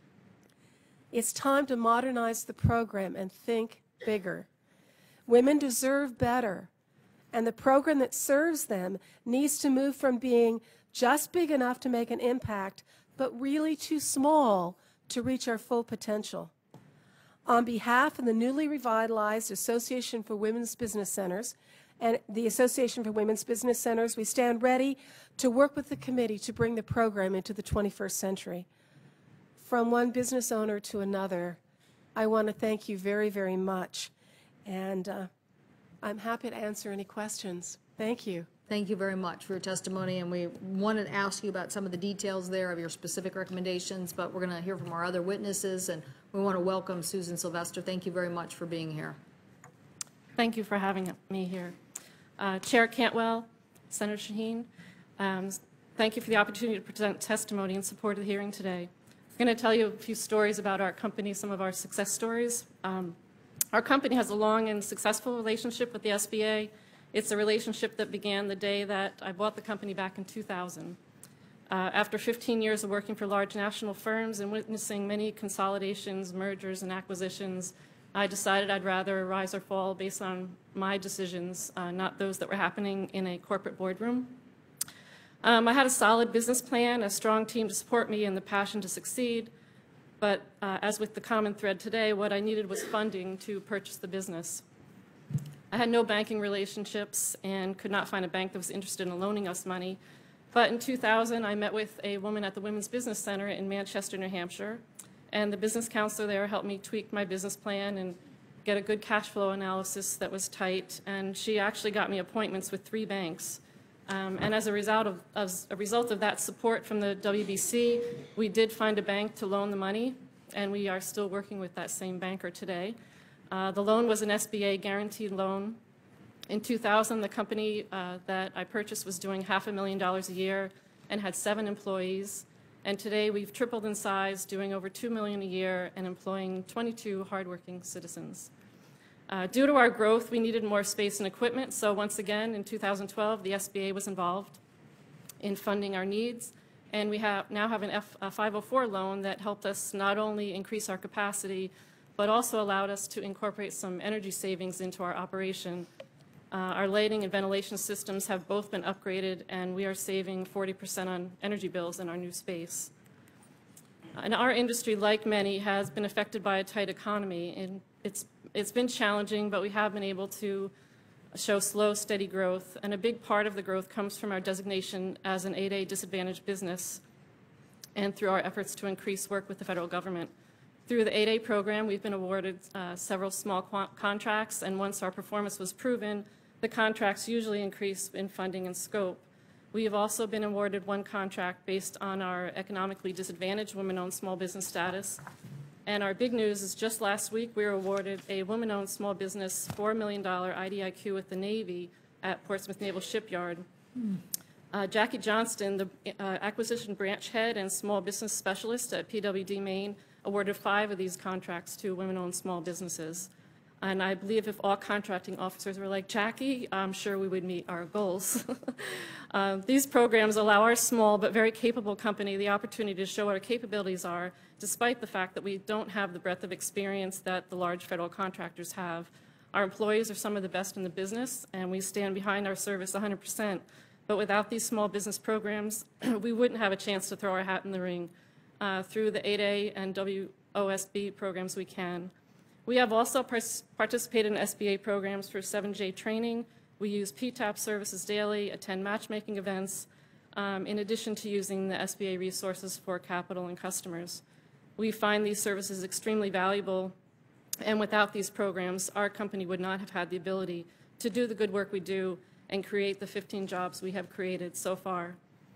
It's time to modernize the program and think bigger. Women deserve better, and the program that serves them needs to move from being just big enough to make an impact, but really too small to reach our full potential. On behalf of the newly revitalized Association for Women's Business Centers and the Association for Women's Business Centers, we stand ready to work with the committee to bring the program into the twenty-first century. From one business owner to another, I want to thank you very, very much. And uh, I'm happy to answer any questions. Thank you. Thank you very much for your testimony, and we wanted to ask you about some of the details there of your specific recommendations, but we're going to hear from our other witnesses, and we want to welcome Susan Sylvester. Thank you very much for being here. Thank you for having me here. Uh, Chair Cantwell, Senator Shaheen, um, thank you for the opportunity to present testimony in support of the hearing today. I'm going to tell you a few stories about our company, some of our success stories. Um, our company has a long and successful relationship with the S B A. It's a relationship that began the day that I bought the company back in two thousand. Uh, after fifteen years of working for large national firms and witnessing many consolidations, mergers, and acquisitions, I decided I'd rather rise or fall based on my decisions, uh, not those that were happening in a corporate boardroom. Um, I had a solid business plan, a strong team to support me, and the passion to succeed. But uh, as with the common thread today, what I needed was funding to purchase the business. I had no banking relationships and could not find a bank that was interested in loaning us money. But in two thousand, I met with a woman at the Women's Business Center in Manchester, New Hampshire, and the business counselor there helped me tweak my business plan and get a good cash flow analysis that was tight, and she actually got me appointments with three banks. Um, and as a result of, as a result of that support from the W B C, we did find a bank to loan the money, and we are still working with that same banker today. Uh, the loan was an S B A guaranteed loan. In two thousand, the company uh, that I purchased was doing half a million dollars a year and had seven employees. And today we've tripled in size, doing over two million dollars a year and employing twenty-two hardworking citizens. Uh, due to our growth, we needed more space and equipment. So once again, in two thousand twelve, the S B A was involved in funding our needs. And we have, now have an F, a five oh four loan that helped us not only increase our capacity, but also allowed us to incorporate some energy savings into our operation. Uh, our lighting and ventilation systems have both been upgraded, and we are saving forty percent on energy bills in our new space. And our industry, like many, has been affected by a tight economy, and it's, it's been challenging, but we have been able to show slow, steady growth, and a big part of the growth comes from our designation as an eight A disadvantaged business and through our efforts to increase work with the federal government. Through the eight A program, we've been awarded uh, several small contracts, and once our performance was proven, the contracts usually increase in funding and scope. We have also been awarded one contract based on our economically disadvantaged women-owned small business status. And our big news is just last week we were awarded a women-owned small business four million dollar I D I Q with the Navy at Portsmouth Naval Shipyard. Mm. Uh, Jackie Johnston, the uh, acquisition branch head and small business specialist at P W D Maine, awarded five of these contracts to women-owned small businesses. And I believe if all contracting officers were like Jackie, I'm sure we would meet our goals. Uh, these programs allow our small but very capable company the opportunity to show what our capabilities are, despite the fact that we don't have the breadth of experience that the large federal contractors have. Our employees are some of the best in the business, and we stand behind our service one hundred percent. But without these small business programs, we wouldn't have a chance to throw our hat in the ring. Uh, through the eight A and W O S B programs we can. We have also participated in S B A programs for seven J training. We use P TAP services daily, attend matchmaking events, um, in addition to using the S B A resources for capital and customers. We find these services extremely valuable, and without these programs, our company would not have had the ability to do the good work we do and create the fifteen jobs we have created so far.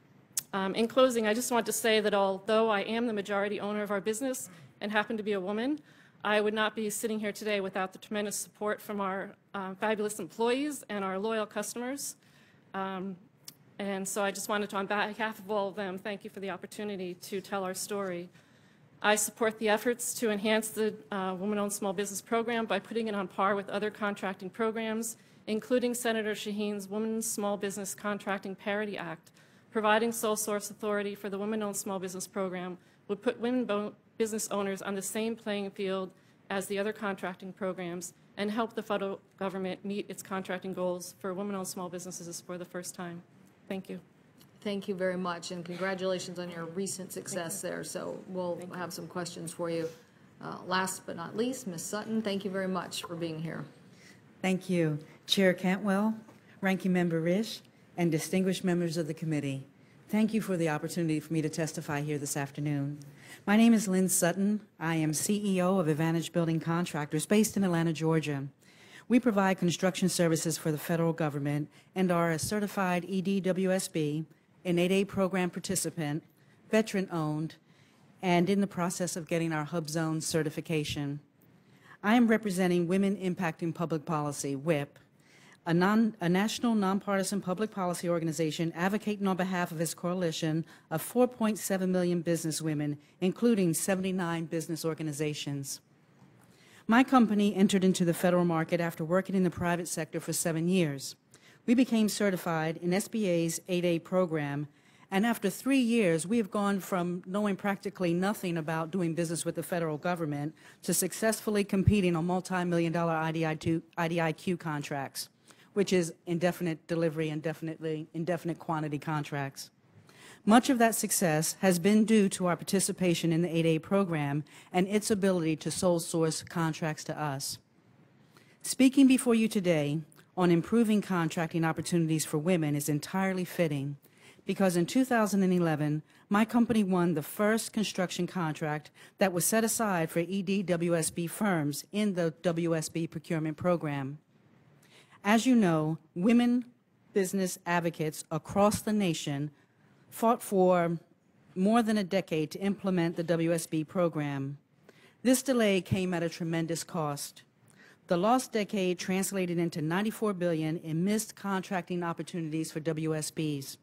Um, in closing, I just want to say that although I am the majority owner of our business and happen to be a woman, I would not be sitting here today without the tremendous support from our uh, fabulous employees and our loyal customers. Um, and so I just wanted to, on behalf of all of them, thank you for the opportunity to tell our story. I support the efforts to enhance the uh, Women-Owned Small Business Program by putting it on par with other contracting programs, including Senator Shaheen's Women's Small Business Contracting Parity Act. Providing sole source authority for the Women-Owned Small Business Program would put women business owners on the same playing field as the other contracting programs and help the federal government meet its contracting goals for women-owned small businesses for the first time. Thank you. Thank you very much, and congratulations on your recent success there. So we'll thank have you. some questions for you. Uh, last but not least, Miz Sutton, thank you very much for being here. Thank you. Chair Cantwell, Ranking Member Risch, and distinguished members of the committee. Thank you for the opportunity for me to testify here this afternoon. My name is Lynn Sutton. I am C E O of Advantage Building Contractors based in Atlanta, Georgia. We provide construction services for the federal government and are a certified E D W S B, an eight A program participant, veteran-owned, and in the process of getting our Hub Zone certification. I am representing Women Impacting Public Policy, W I P, A, non, a national nonpartisan public policy organization advocating on behalf of its coalition of four point seven million business women, including seventy-nine business organizations. My company entered into the federal market after working in the private sector for seven years. We became certified in S B A's eight A program, and after three years, we have gone from knowing practically nothing about doing business with the federal government to successfully competing on multi-million dollar I D I Q contracts, which is indefinite delivery, indefinitely, indefinite quantity contracts. Much of that success has been due to our participation in the eight A program and its ability to sole source contracts to us. Speaking before you today on improving contracting opportunities for women is entirely fitting, because in two thousand eleven, my company won the first construction contract that was set aside for E D W S B firms in the W S B procurement program. As you know, women business advocates across the nation fought for more than a decade to implement the W S B program. This delay came at a tremendous cost. The lost decade translated into ninety-four billion dollars in missed contracting opportunities for W S Bs.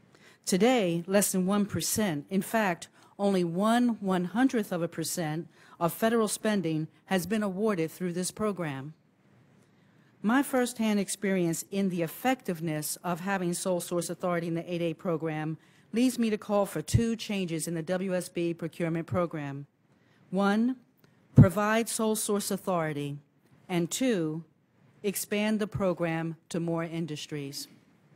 Today, less than one percent, in fact, only one one-hundredth of a percent of federal spending has been awarded through this program. My firsthand experience in the effectiveness of having sole source authority in the eight A program leads me to call for two changes in the W S B procurement program. One, provide sole source authority, and two, expand the program to more industries.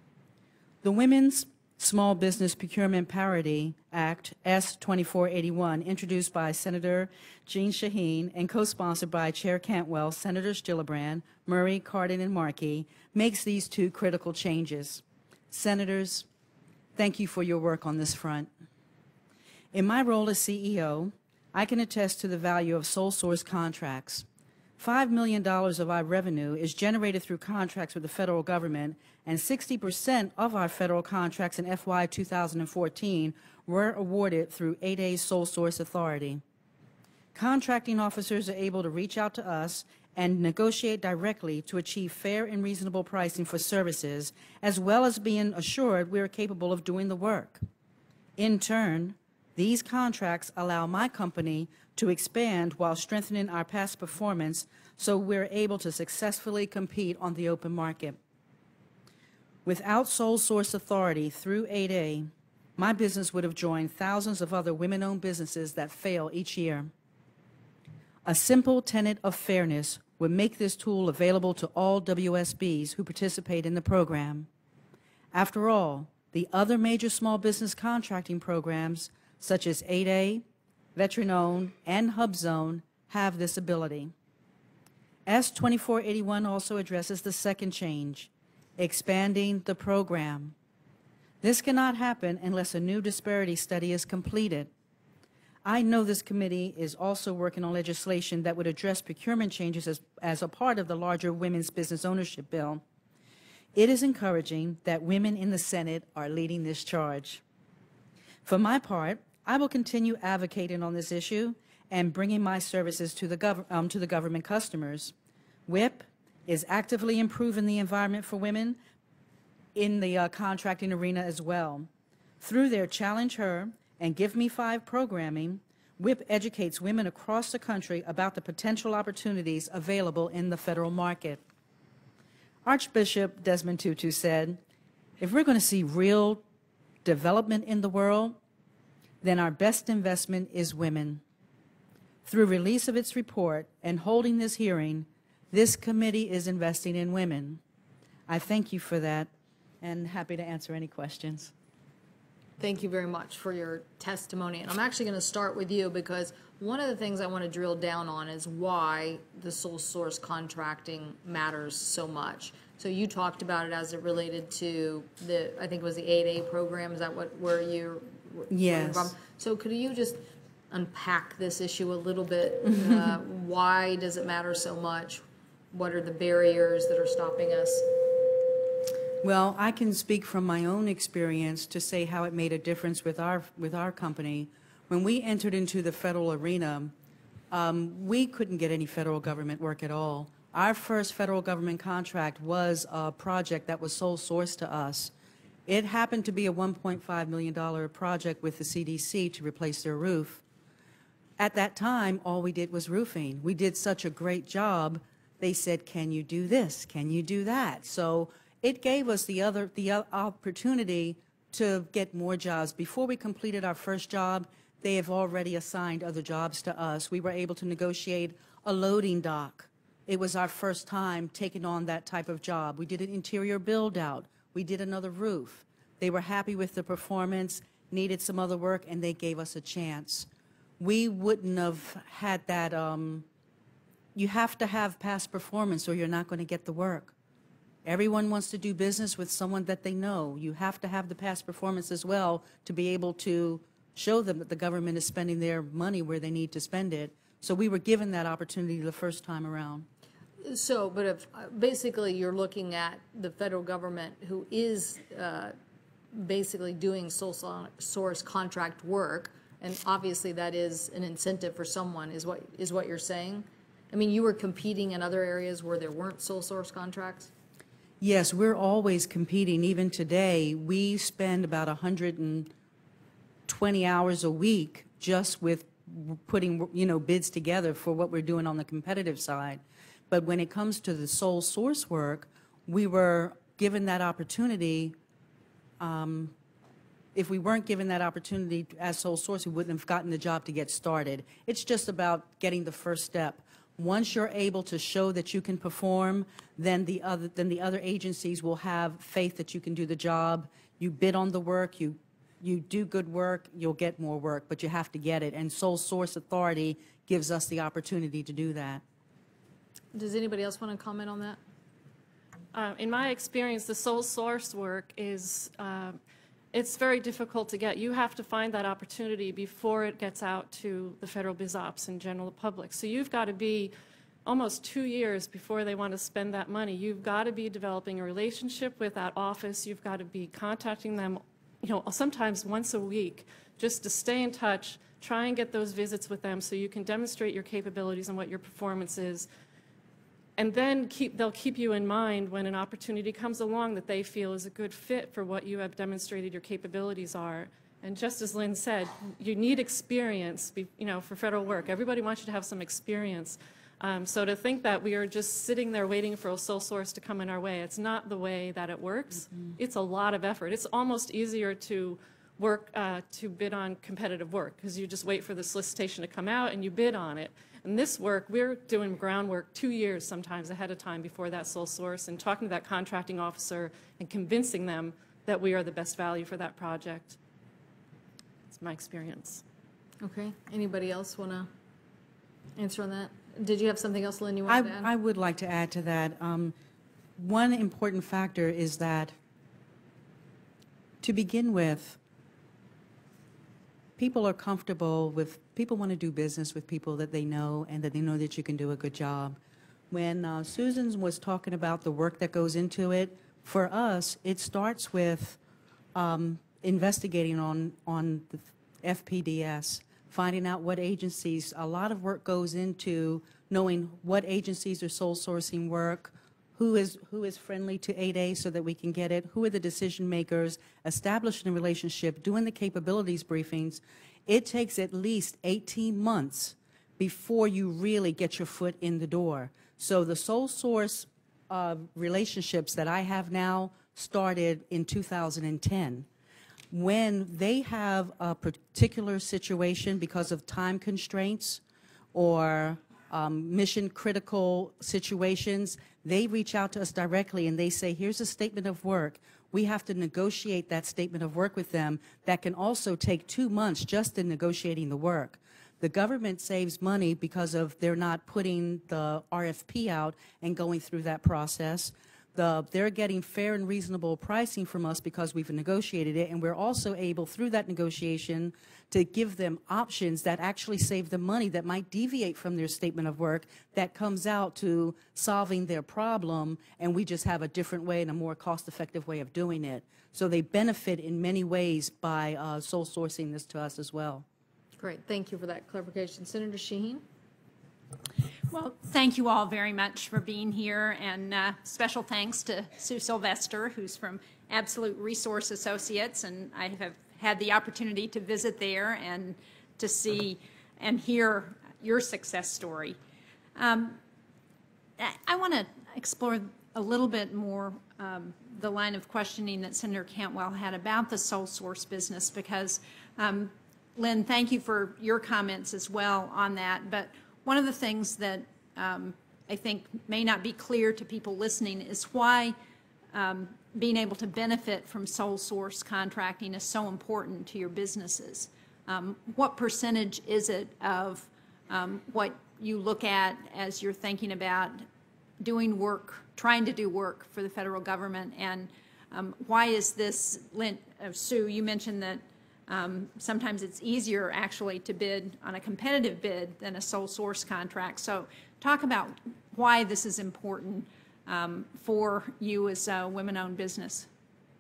The Women's Small Business Procurement Parity Act, S twenty-four eighty-one, introduced by Senator Jean Shaheen and co-sponsored by Chair Cantwell, Senators Gillibrand, Murray, Cardin, and Markey, makes these two critical changes. Senators, thank you for your work on this front. In my role as C E O, I can attest to the value of sole source contracts. five million dollars of our revenue is generated through contracts with the federal government, and sixty percent of our federal contracts in F Y two thousand fourteen were awarded through eight A's sole source authority. Contracting officers are able to reach out to us and negotiate directly to achieve fair and reasonable pricing for services, as well as being assured we are capable of doing the work. In turn, these contracts allow my company to expand while strengthening our past performance so we're able to successfully compete on the open market. Without sole source authority through eight A, my business would have joined thousands of other women-owned businesses that fail each year. A simple tenet of fairness would make this tool available to all W S Bs who participate in the program. After all, the other major small business contracting programs, such as eight A, Veteran-Owned, and HubZone, have this ability. S twenty-four eighty-one also addresses the second change, expanding the program. This cannot happen unless a new disparity study is completed. I know this committee is also working on legislation that would address procurement changes as, as a part of the larger Women's Business Ownership Bill. It is encouraging that women in the Senate are leading this charge. For my part, I will continue advocating on this issue and bringing my services to the, gov um, to the government customers. WHIP is actively improving the environment for women in the uh, contracting arena as well. Through their Challenge Her and Give Me Five programming, WHIP educates women across the country about the potential opportunities available in the federal market. Archbishop Desmond Tutu said, if we're going to see real development in the world, then our best investment is women. Through release of its report and holding this hearing, this committee is investing in women. I thank you for that and happy to answer any questions. Thank you very much for your testimony. And I'm actually going to start with you because one of the things I want to drill down on is why the sole source contracting matters so much. So you talked about it as it related to the, I think it was the eight A program. Is that what, where you're? Yes. From? So could you just unpack this issue a little bit? Uh, why does it matter so much? What are the barriers that are stopping us? Well, I can speak from my own experience to say how it made a difference with our, with our company. When we entered into the federal arena, um, we couldn't get any federal government work at all. Our first federal government contract was a project that was sole source to us. It happened to be a one point five million dollar project with the C D C to replace their roof. At that time, all we did was roofing. We did such a great job. They said, can you do this? Can you do that? So it gave us the other the opportunity to get more jobs. Before we completed our first job, they have already assigned other jobs to us. We were able to negotiate a loading dock. It was our first time taking on that type of job. We did an interior build out. We did another roof. They were happy with the performance, needed some other work, and they gave us a chance. We wouldn't have had that. Um, you have to have past performance or you're not going to get the work. Everyone wants to do business with someone that they know. You have to have the past performance as well to be able to show them that the government is spending their money where they need to spend it. So we were given that opportunity the first time around. So, but if uh, basically you're looking at the federal government who is uh, basically doing sole source contract work, and obviously that is an incentive for someone, is what is what you're saying? I mean, you were competing in other areas where there weren't sole source contracts? Yes, we're always competing. Even today, we spend about one hundred twenty hours a week just with putting, you know, bids together for what we're doing on the competitive side. But when it comes to the sole source work, we were given that opportunity. Um, if we weren't given that opportunity as sole source, we wouldn't have gotten the job to get started. It's just about getting the first step. Once you're able to show that you can perform, then the other then the other agencies will have faith that you can do the job. You bid on the work, you you do good work, you'll get more work, but you have to get it. And sole source authority gives us the opportunity to do that. Does anybody else want to comment on that? Uh, in my experience, the sole source work is, uh, it's very difficult to get. You have to find that opportunity before it gets out to the federal biz ops and general public. So you've got to be almost two years before they want to spend that money. You've got to be developing a relationship with that office. You've got to be contacting them, you know, sometimes once a week, just to stay in touch, try and get those visits with them so you can demonstrate your capabilities and what your performance is. And then keep, they'll keep you in mind when an opportunity comes along that they feel is a good fit for what you have demonstrated your capabilities are. And just as Lynn said, you need experience, you know, for federal work. Everybody wants you to have some experience. Um, so to think that we are just sitting there waiting for a sole source to come in our way, it's not the way that it works. Mm-hmm. It's a lot of effort. It's almost easier to work, uh, to bid on competitive work, because you just wait for the solicitation to come out and you bid on it. And this work, we're doing groundwork two years sometimes ahead of time before that sole source, and talking to that contracting officer and convincing them that we are the best value for that project. It's my experience. Okay. Anybody else want to answer on that? Did you have something else, Lynn, you I, wanted to add? I would like to add to that. Um, one important factor is that, to begin with, people are comfortable with, people want to do business with people that they know and that they know that you can do a good job. When uh, Susan was talking about the work that goes into it, for us, it starts with um, investigating on, on the F P D S, finding out what agencies, a lot of work goes into knowing what agencies are sole sourcing work, who is, who is friendly to eight A so that we can get it, who are the decision makers, establishing a relationship, doing the capabilities briefings. It takes at least eighteen months before you really get your foot in the door. So the sole source uh, relationships that I have now started in two thousand ten. When they have a particular situation because of time constraints or um, mission critical situations, they reach out to us directly and they say, here's a statement of work. We have to negotiate that statement of work with them. That can also take two months just in negotiating the work. The government saves money because of they're not putting the R F P out and going through that process. The, they're getting fair and reasonable pricing from us because we've negotiated it, and we're also able, through that negotiation, to give them options that actually save them money that might deviate from their statement of work that comes out to solving their problem, and we just have a different way and a more cost-effective way of doing it. So they benefit in many ways by uh, sole sourcing this to us as well. Great. Thank you for that clarification. Senator Shaheen? Well, thank you all very much for being here, and uh, special thanks to Sue Sylvester, who's from Absolute Resource Associates, and I have had the opportunity to visit there and to see and hear your success story. Um, I, I want to explore a little bit more um, the line of questioning that Senator Cantwell had about the sole source business, because, um, Lynn, thank you for your comments as well on that, but one of the things that um, I think may not be clear to people listening is why um, being able to benefit from sole source contracting is so important to your businesses. Um, what percentage is it of um, what you look at as you're thinking about doing work, trying to do work for the federal government, and um, why is this, Lynn, uh, Sue, you mentioned that Um, sometimes it's easier actually to bid on a competitive bid than a sole source contract. So talk about why this is important um, for you as a women-owned business.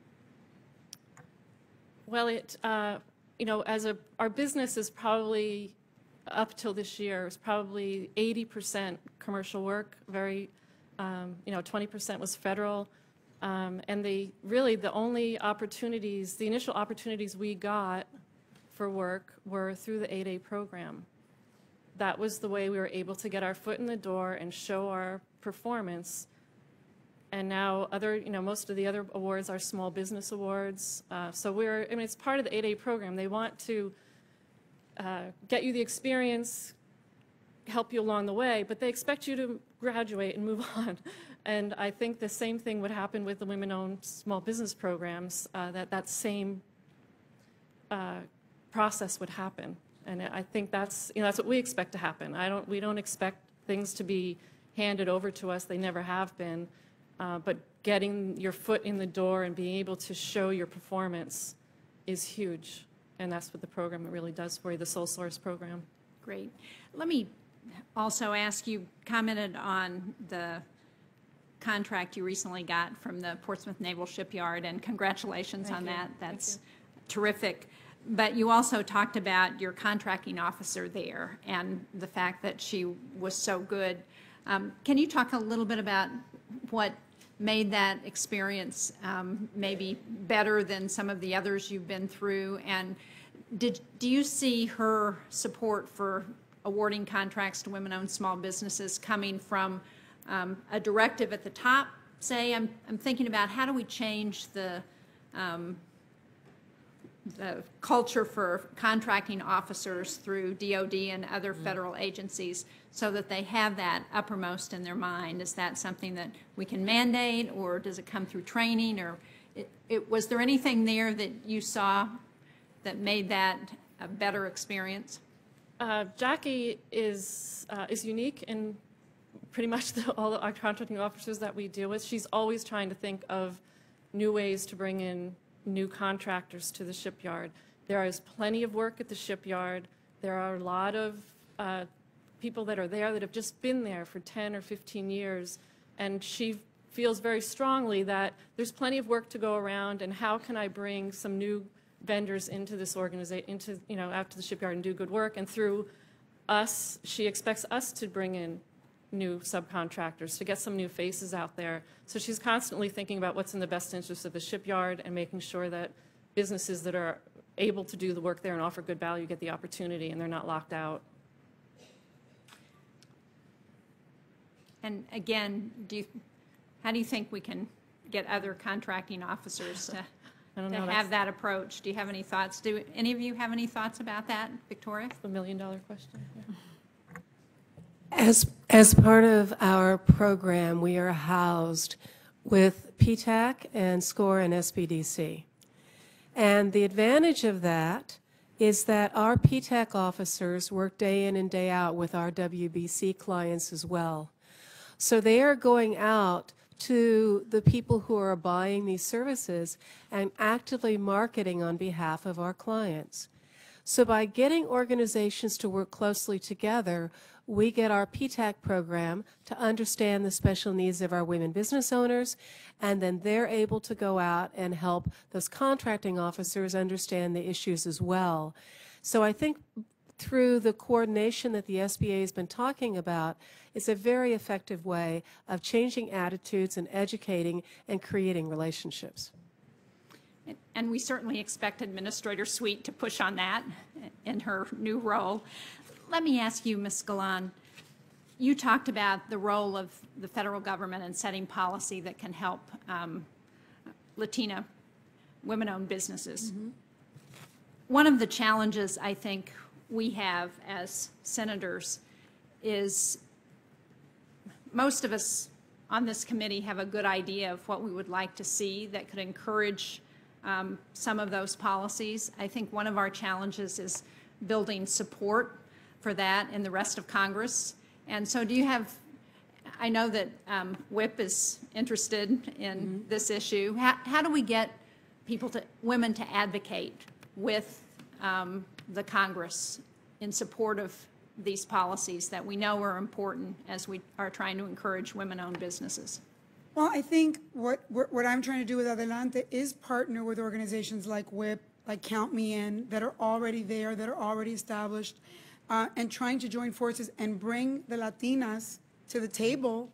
Well, it, uh, you know, as a, our business is probably, up till this year, is probably eighty percent commercial work, very, um, you know, twenty percent was federal. Um, and the really the only opportunities, the initial opportunities we got for work were through the eight A program. That was the way we were able to get our foot in the door and show our performance. And now other, you know, most of the other awards are small business awards. Uh, so we're, I mean, it's part of the eight A program. They want to uh, get you the experience, help you along the way, but they expect you to graduate and move on. And I think the same thing would happen with the women-owned small business programs, uh, that that same uh, process would happen. And I think that's, you know, that's what we expect to happen. I don't, we don't expect things to be handed over to us. They never have been. Uh, but getting your foot in the door and being able to show your performance is huge. And that's what the program really does for you, the sole source program. Great. Let me also ask, you commented on the contract you recently got from the Portsmouth Naval Shipyard, and congratulations Thank on you. that. That's Thank you. Terrific. But you also talked about your contracting officer there and the fact that she was so good. Um, can you talk a little bit about what made that experience um, maybe better than some of the others you've been through? And did do you see her support for awarding contracts to women-owned small businesses coming from um, a directive at the top, say, I'm, I'm thinking about how do we change the, um, the culture for contracting officers through D O D and other federal agencies so that they have that uppermost in their mind. Is that something that we can mandate, or does it come through training? Or it, it, was there anything there that you saw that made that a better experience? Uh, Jackie is uh, is unique in pretty much the, all the, our contracting officers that we deal with. She's always trying to think of new ways to bring in new contractors to the shipyard. There is plenty of work at the shipyard. There are a lot of uh, people that are there that have just been there for ten or fifteen years, and she feels very strongly that there's plenty of work to go around, and how can I bring some new vendors into this organization, into, you know, out to the shipyard and do good work. And through us, she expects us to bring in new subcontractors, to get some new faces out there. So she's constantly thinking about what's in the best interest of the shipyard and making sure that businesses that are able to do the work there and offer good value get the opportunity and they're not locked out. And again, do you, how do you think we can get other contracting officers to I don't to know, have that's that approach? Do you have any thoughts? Do any of you have any thoughts about that, Victoria? the million dollar question. Yeah. As, as part of our program, we are housed with P TAC and SCORE and S B D C. And the advantage of that is that our P TAC officers work day in and day out with our W B C clients as well. So they are going out to the people who are buying these services and actively marketing on behalf of our clients. So by getting organizations to work closely together, we get our P TAC program to understand the special needs of our women business owners, and then they're able to go out and help those contracting officers understand the issues as well. So I think through the coordination that the S B A has been talking about, it's a very effective way of changing attitudes and educating and creating relationships. And we certainly expect Administrator Sweet to push on that in her new role. Let me ask you, Miz Galan, you talked about the role of the federal government in setting policy that can help um, Latina women-owned businesses. Mm-hmm. One of the challenges I think we have as senators is most of us on this committee have a good idea of what we would like to see that could encourage um, some of those policies. I think one of our challenges is building support for that in the rest of Congress. And so do you have, I know that um, Whip is interested in mm-hmm. this issue. How, how do we get people to, women to advocate with um, the Congress in support of these policies that we know are important as we are trying to encourage women-owned businesses? Well, I think what, what I'm trying to do with Adelante is partner with organizations like Whip, like Count Me In, that are already there, that are already established, uh, and trying to join forces and bring the Latinas to the table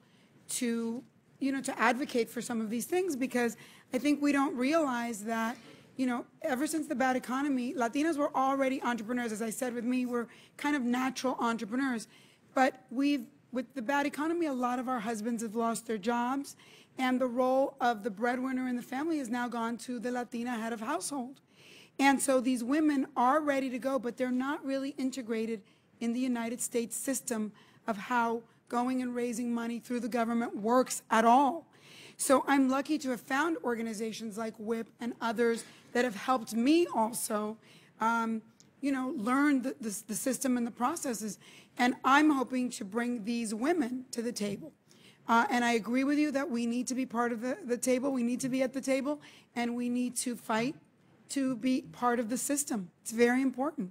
to, you know, to advocate for some of these things, because I think we don't realize that, you know, ever since the bad economy, Latinas were already entrepreneurs. As I said with me, we're kind of natural entrepreneurs. But we've, with the bad economy, a lot of our husbands have lost their jobs, and the role of the breadwinner in the family has now gone to the Latina head of household. And so these women are ready to go, but they're not really integrated in the United States system of how going and raising money through the government works at all. So I'm lucky to have found organizations like Whip and others that have helped me also, um, you know, learn the, the, the system and the processes. And I'm hoping to bring these women to the table. Uh, and I agree with you that we need to be part of the, the table. We need to be at the table, and we need to fight to be part of the system. It's very important.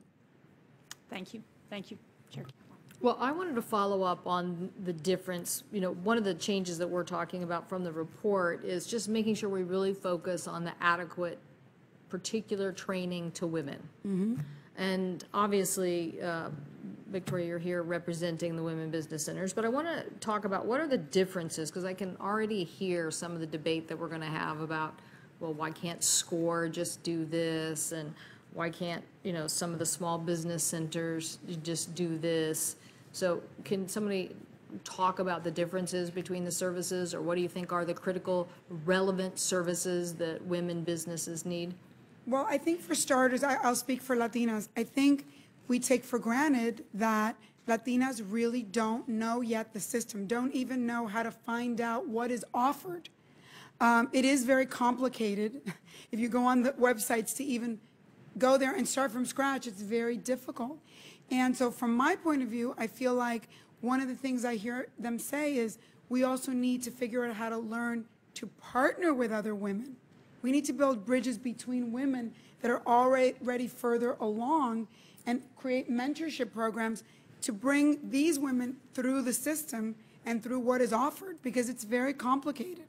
Thank you. Thank you, Chair. Well, I wanted to follow up on the difference. You know, one of the changes that we're talking about from the report is just making sure we really focus on the adequate particular training to women. Mm-hmm. And obviously, uh, Victoria, you're here representing the women business centers, but I want to talk about what are the differences, because I can already hear some of the debate that we're going to have about, well, why can't SCORE just do this, and why can't, you know, some of the small business centers just do this? So can somebody talk about the differences between the services, or what do you think are the critical, relevant services that women businesses need? Well, I think for starters, I, I'll speak for Latinas. I think we take for granted that Latinas really don't know yet the system, don't even know how to find out what is offered. Um, it is very complicated. If you go on the websites to even go there and start from scratch, it's very difficult. And so from my point of view, I feel like one of the things I hear them say is we also need to figure out how to learn to partner with other women. We need to build bridges between women that are already further along and create mentorship programs to bring these women through the system and through what is offered, because it's very complicated.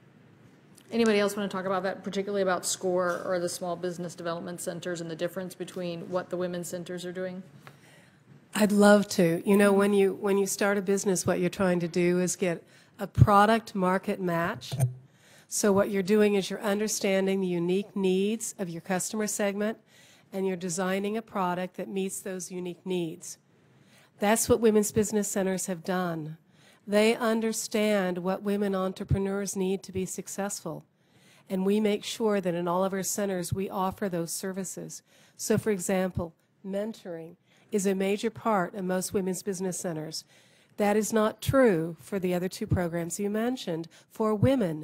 Anybody else want to talk about that, particularly about SCORE or the small business development centers and the difference between what the women's centers are doing? I'd love to. You know, when you when you start a business, what you're trying to do is get a product market match. So what you're doing is you're understanding the unique needs of your customer segment, and you're designing a product that meets those unique needs. That's what women's business centers have done. They understand what women entrepreneurs need to be successful, and we make sure that in all of our centers we offer those services. So, for example, mentoring is a major part of most women's business centers. That is not true for the other two programs you mentioned for women,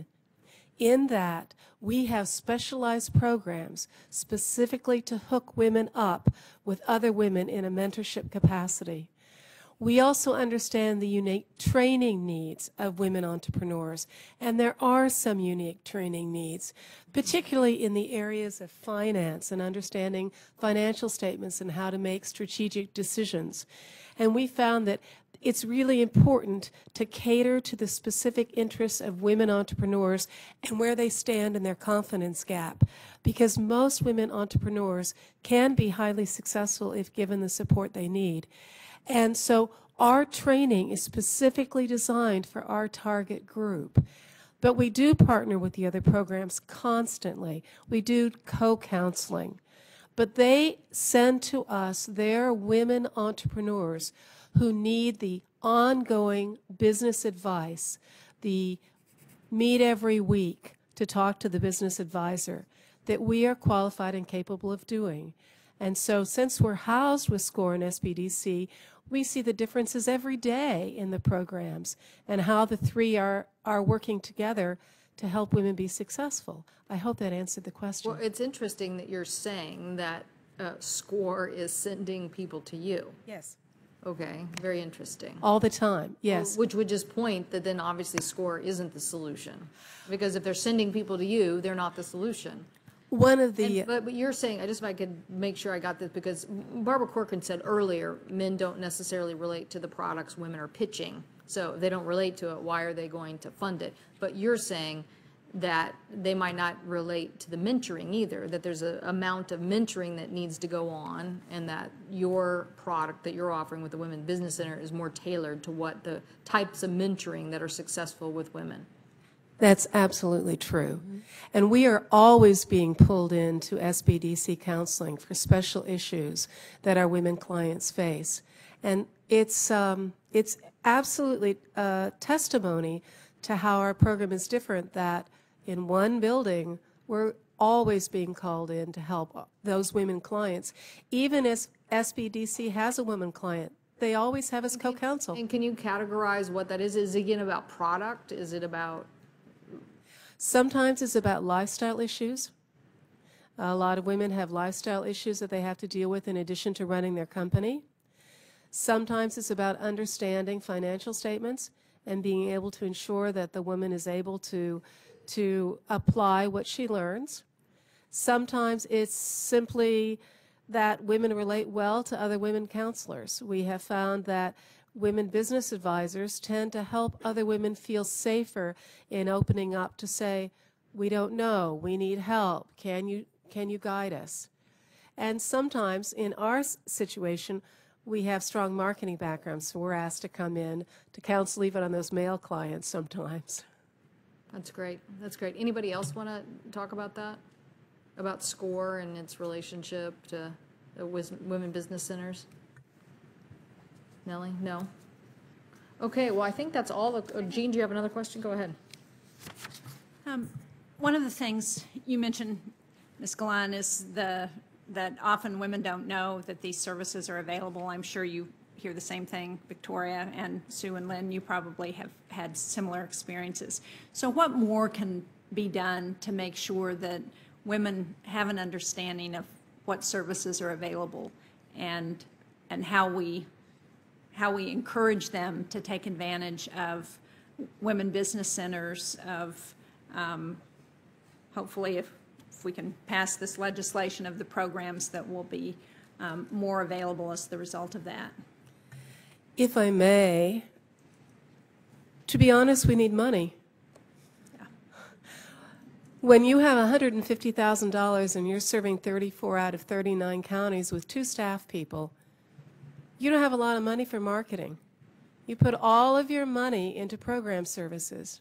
in that we have specialized programs specifically to hook women up with other women in a mentorship capacity. We also understand the unique training needs of women entrepreneurs, and there are some unique training needs, particularly in the areas of finance and understanding financial statements and how to make strategic decisions. And we found that it's really important to cater to the specific interests of women entrepreneurs and where they stand in their confidence gap, because most women entrepreneurs can be highly successful if given the support they need. And so our training is specifically designed for our target group. But we do partner with the other programs constantly. We do co-counseling. But they send to us their women entrepreneurs who need the ongoing business advice, the meet every week to talk to the business advisor that we are qualified and capable of doing. And so since we're housed with SCORE and S B D C, we see the differences every day in the programs and how the three are, are working together to help women be successful. I hope that answered the question. Well, it's interesting that you're saying that uh, SCORE is sending people to you. Yes. Okay, very interesting. All the time, yes. Which would just point that then obviously SCORE isn't the solution. Because if they're sending people to you, they're not the solution. One of the... And, but, but you're saying, I just if I could make sure I got this, because Barbara Corcoran said earlier, men don't necessarily relate to the products women are pitching. So if they don't relate to it, why are they going to fund it? But you're saying that they might not relate to the mentoring either, that there's an amount of mentoring that needs to go on, and that your product that you're offering with the Women Business Center is more tailored to what the types of mentoring that are successful with women. That's absolutely true. Mm-hmm. And we are always being pulled into S B D C counseling for special issues that our women clients face. And it's, um, it's absolutely a testimony to how our program is different, that in one building, we're always being called in to help those women clients. Even as S B D C has a woman client, they always have us co-counsel. And can you categorize what that is? Is it again about product? Is it about... Sometimes it's about lifestyle issues. A lot of women have lifestyle issues that they have to deal with in addition to running their company. Sometimes it's about understanding financial statements and being able to ensure that the woman is able to, to apply what she learns. Sometimes it's simply that women relate well to other women counselors. We have found that women business advisors tend to help other women feel safer in opening up to say, we don't know, we need help, can you, can you guide us? And sometimes in our situation, we have strong marketing backgrounds, so we're asked to come in to counsel even on those male clients sometimes. That's great. That's great. Anybody else want to talk about that? about SCORE and its relationship to the wis- women business centers? Nely? No? Okay, well, I think that's all. The, uh, Jean, do you have another question? Go ahead. Um, one of the things you mentioned, Miz Galan, is the that often women don't know that these services are available. I'm sure you hear the same thing, Victoria and Sue and Lynn. You probably have had similar experiences. So what more can be done to make sure that women have an understanding of what services are available and and how we how we encourage them to take advantage of women business centers, of um, hopefully if, if we can pass this legislation, of the programs that will be um, more available as the result of that. If I may, to be honest, we need money. Yeah. When you have one hundred fifty thousand dollars and you're serving thirty-four out of thirty-nine counties with two staff people, you don't have a lot of money for marketing. You put all of your money into program services.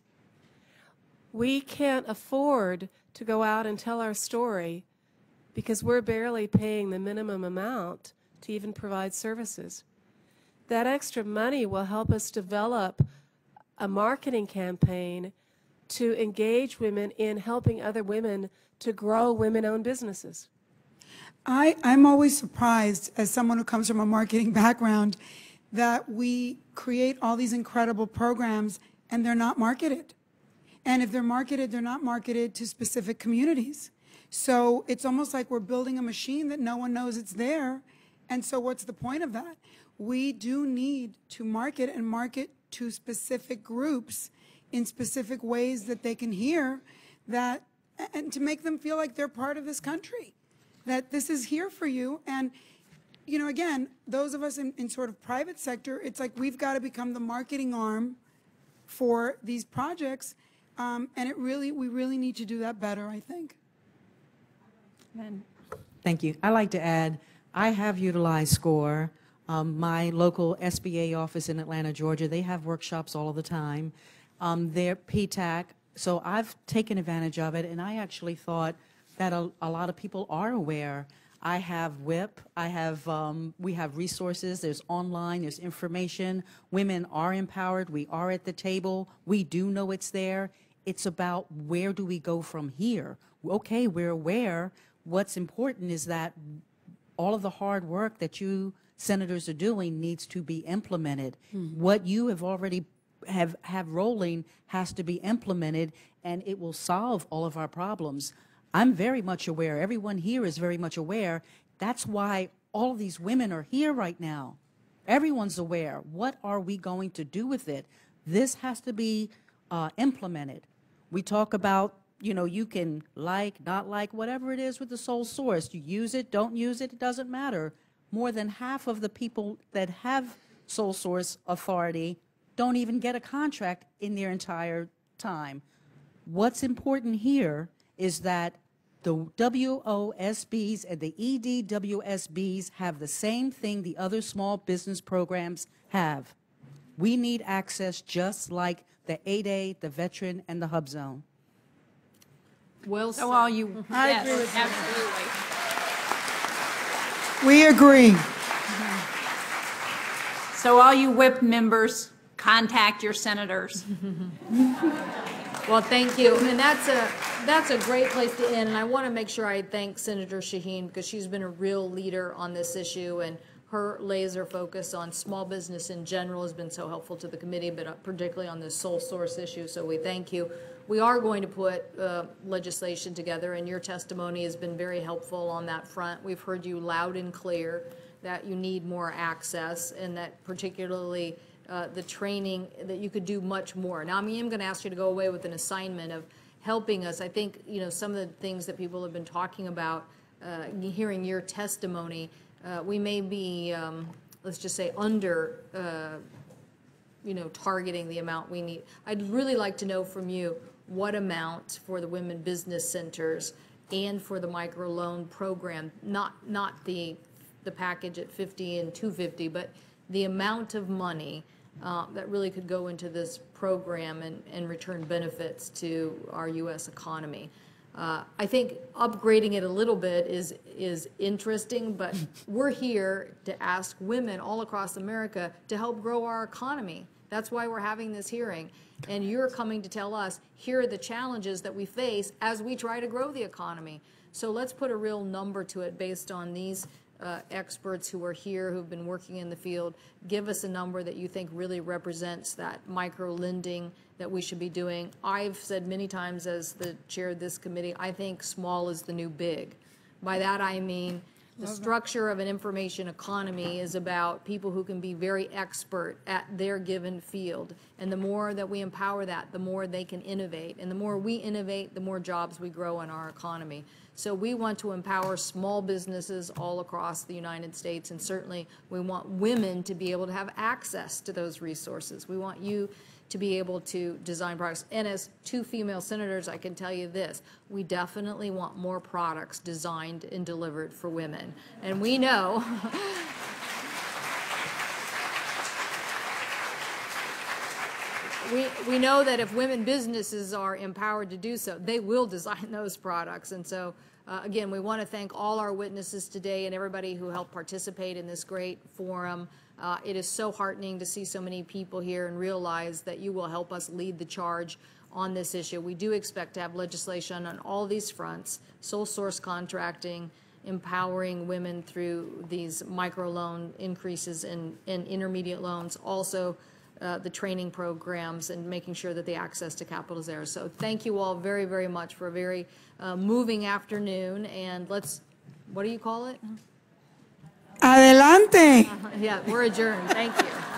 We can't afford to go out and tell our story because we're barely paying the minimum amount to even provide services. That extra money will help us develop a marketing campaign to engage women in helping other women to grow women-owned businesses. I, I'm always surprised, as someone who comes from a marketing background, that we create all these incredible programs and they're not marketed. And if they're marketed, they're not marketed to specific communities. So it's almost like we're building a machine that no one knows it's there. And so what's the point of that? We do need to market and market to specific groups in specific ways that they can hear that, and to make them feel like they're part of this country, that this is here for you. And, you know, again, those of us in, in sort of private sector, it's like we've got to become the marketing arm for these projects. Um, and it really, we really need to do that better, I think. And Thank you. I'd like to add, I have utilized SCORE. Um, my local S B A office in Atlanta, Georgia, they have workshops all of the time. Um, they're P TAC, so I've taken advantage of it, and I actually thought that a, a lot of people are aware. I have WHIP, I have, um, we have resources, there's online, there's information. Women are empowered, we are at the table, we do know it's there. It's about where do we go from here? Okay, we're aware. What's important is that all of the hard work that you senators are doing needs to be implemented. Mm-hmm. What you have already have, have rolling has to be implemented, and it will solve all of our problems. I'm very much aware, everyone here is very much aware. That's why all of these women are here right now. Everyone's aware. What are we going to do with it? This has to be uh, implemented. We talk about, you know, you can like, not like, whatever it is with the sole source. You use it, don't use it, it doesn't matter. More than half of the people that have sole source authority don't even get a contract in their entire time. What's important here is that the W O S Bs and the E D W S Bs have the same thing the other small business programs have. We need access just like the eight A, the Veteran, and the Hub Zone. Well, so all you, I yes, agree with you. absolutely. We agree. So all you WHIP members, contact your senators. Well, thank you. And that's a, that's a great place to end. And I want to make sure I thank Senator Shaheen because she's been a real leader on this issue, and her laser focus on small business in general has been so helpful to the committee, but particularly on this sole source issue. So we thank you. We are going to put uh, legislation together, and your testimony has been very helpful on that front. We've heard you loud and clear that you need more access, and that particularly uh, the training, that you could do much more. Now, I mean, I'm going to ask you to go away with an assignment of helping us. I think, you know, some of the things that people have been talking about, uh, hearing your testimony, uh, we may be, um, let's just say, under, uh, you know, targeting the amount we need. I'd really like to know from you what amount for the women business centers and for the microloan program, not not the the package at fifty and two fifty, but the amount of money uh, that really could go into this program and, and return benefits to our U S economy. Uh, I think upgrading it a little bit is, is interesting, but we're here to ask women all across America to help grow our economy. That's why we're having this hearing. And you're coming to tell us, here are the challenges that we face as we try to grow the economy. So let's put a real number to it based on these uh, experts who are here, who've been working in the field. Give us a number that you think really represents that micro lending that we should be doing. I've said many times as the chair of this committee, I think small is the new big. By that I mean the structure of an information economy is about people who can be very expert at their given field. And the more that we empower that, the more they can innovate. And the more we innovate, the more jobs we grow in our economy. So we want to empower small businesses all across the United States, and certainly we want women to be able to have access to those resources. We want you to be able to design products. And as two female senators, I can tell you this, we definitely want more products designed and delivered for women. And we know we, we know that if women businesses are empowered to do so, they will design those products. And so, uh, again, we want to thank all our witnesses today and everybody who helped participate in this great forum. Uh, it is so heartening to see so many people here and realize that you will help us lead the charge on this issue. We do expect to have legislation on all these fronts, sole source contracting, empowering women through these microloan increases in, in intermediate loans, also uh, the training programs and making sure that the access to capital is there. So thank you all very, very much for a very uh, moving afternoon. And let's, what do you call it? Adelante. Uh, yeah, we're adjourned. Thank you.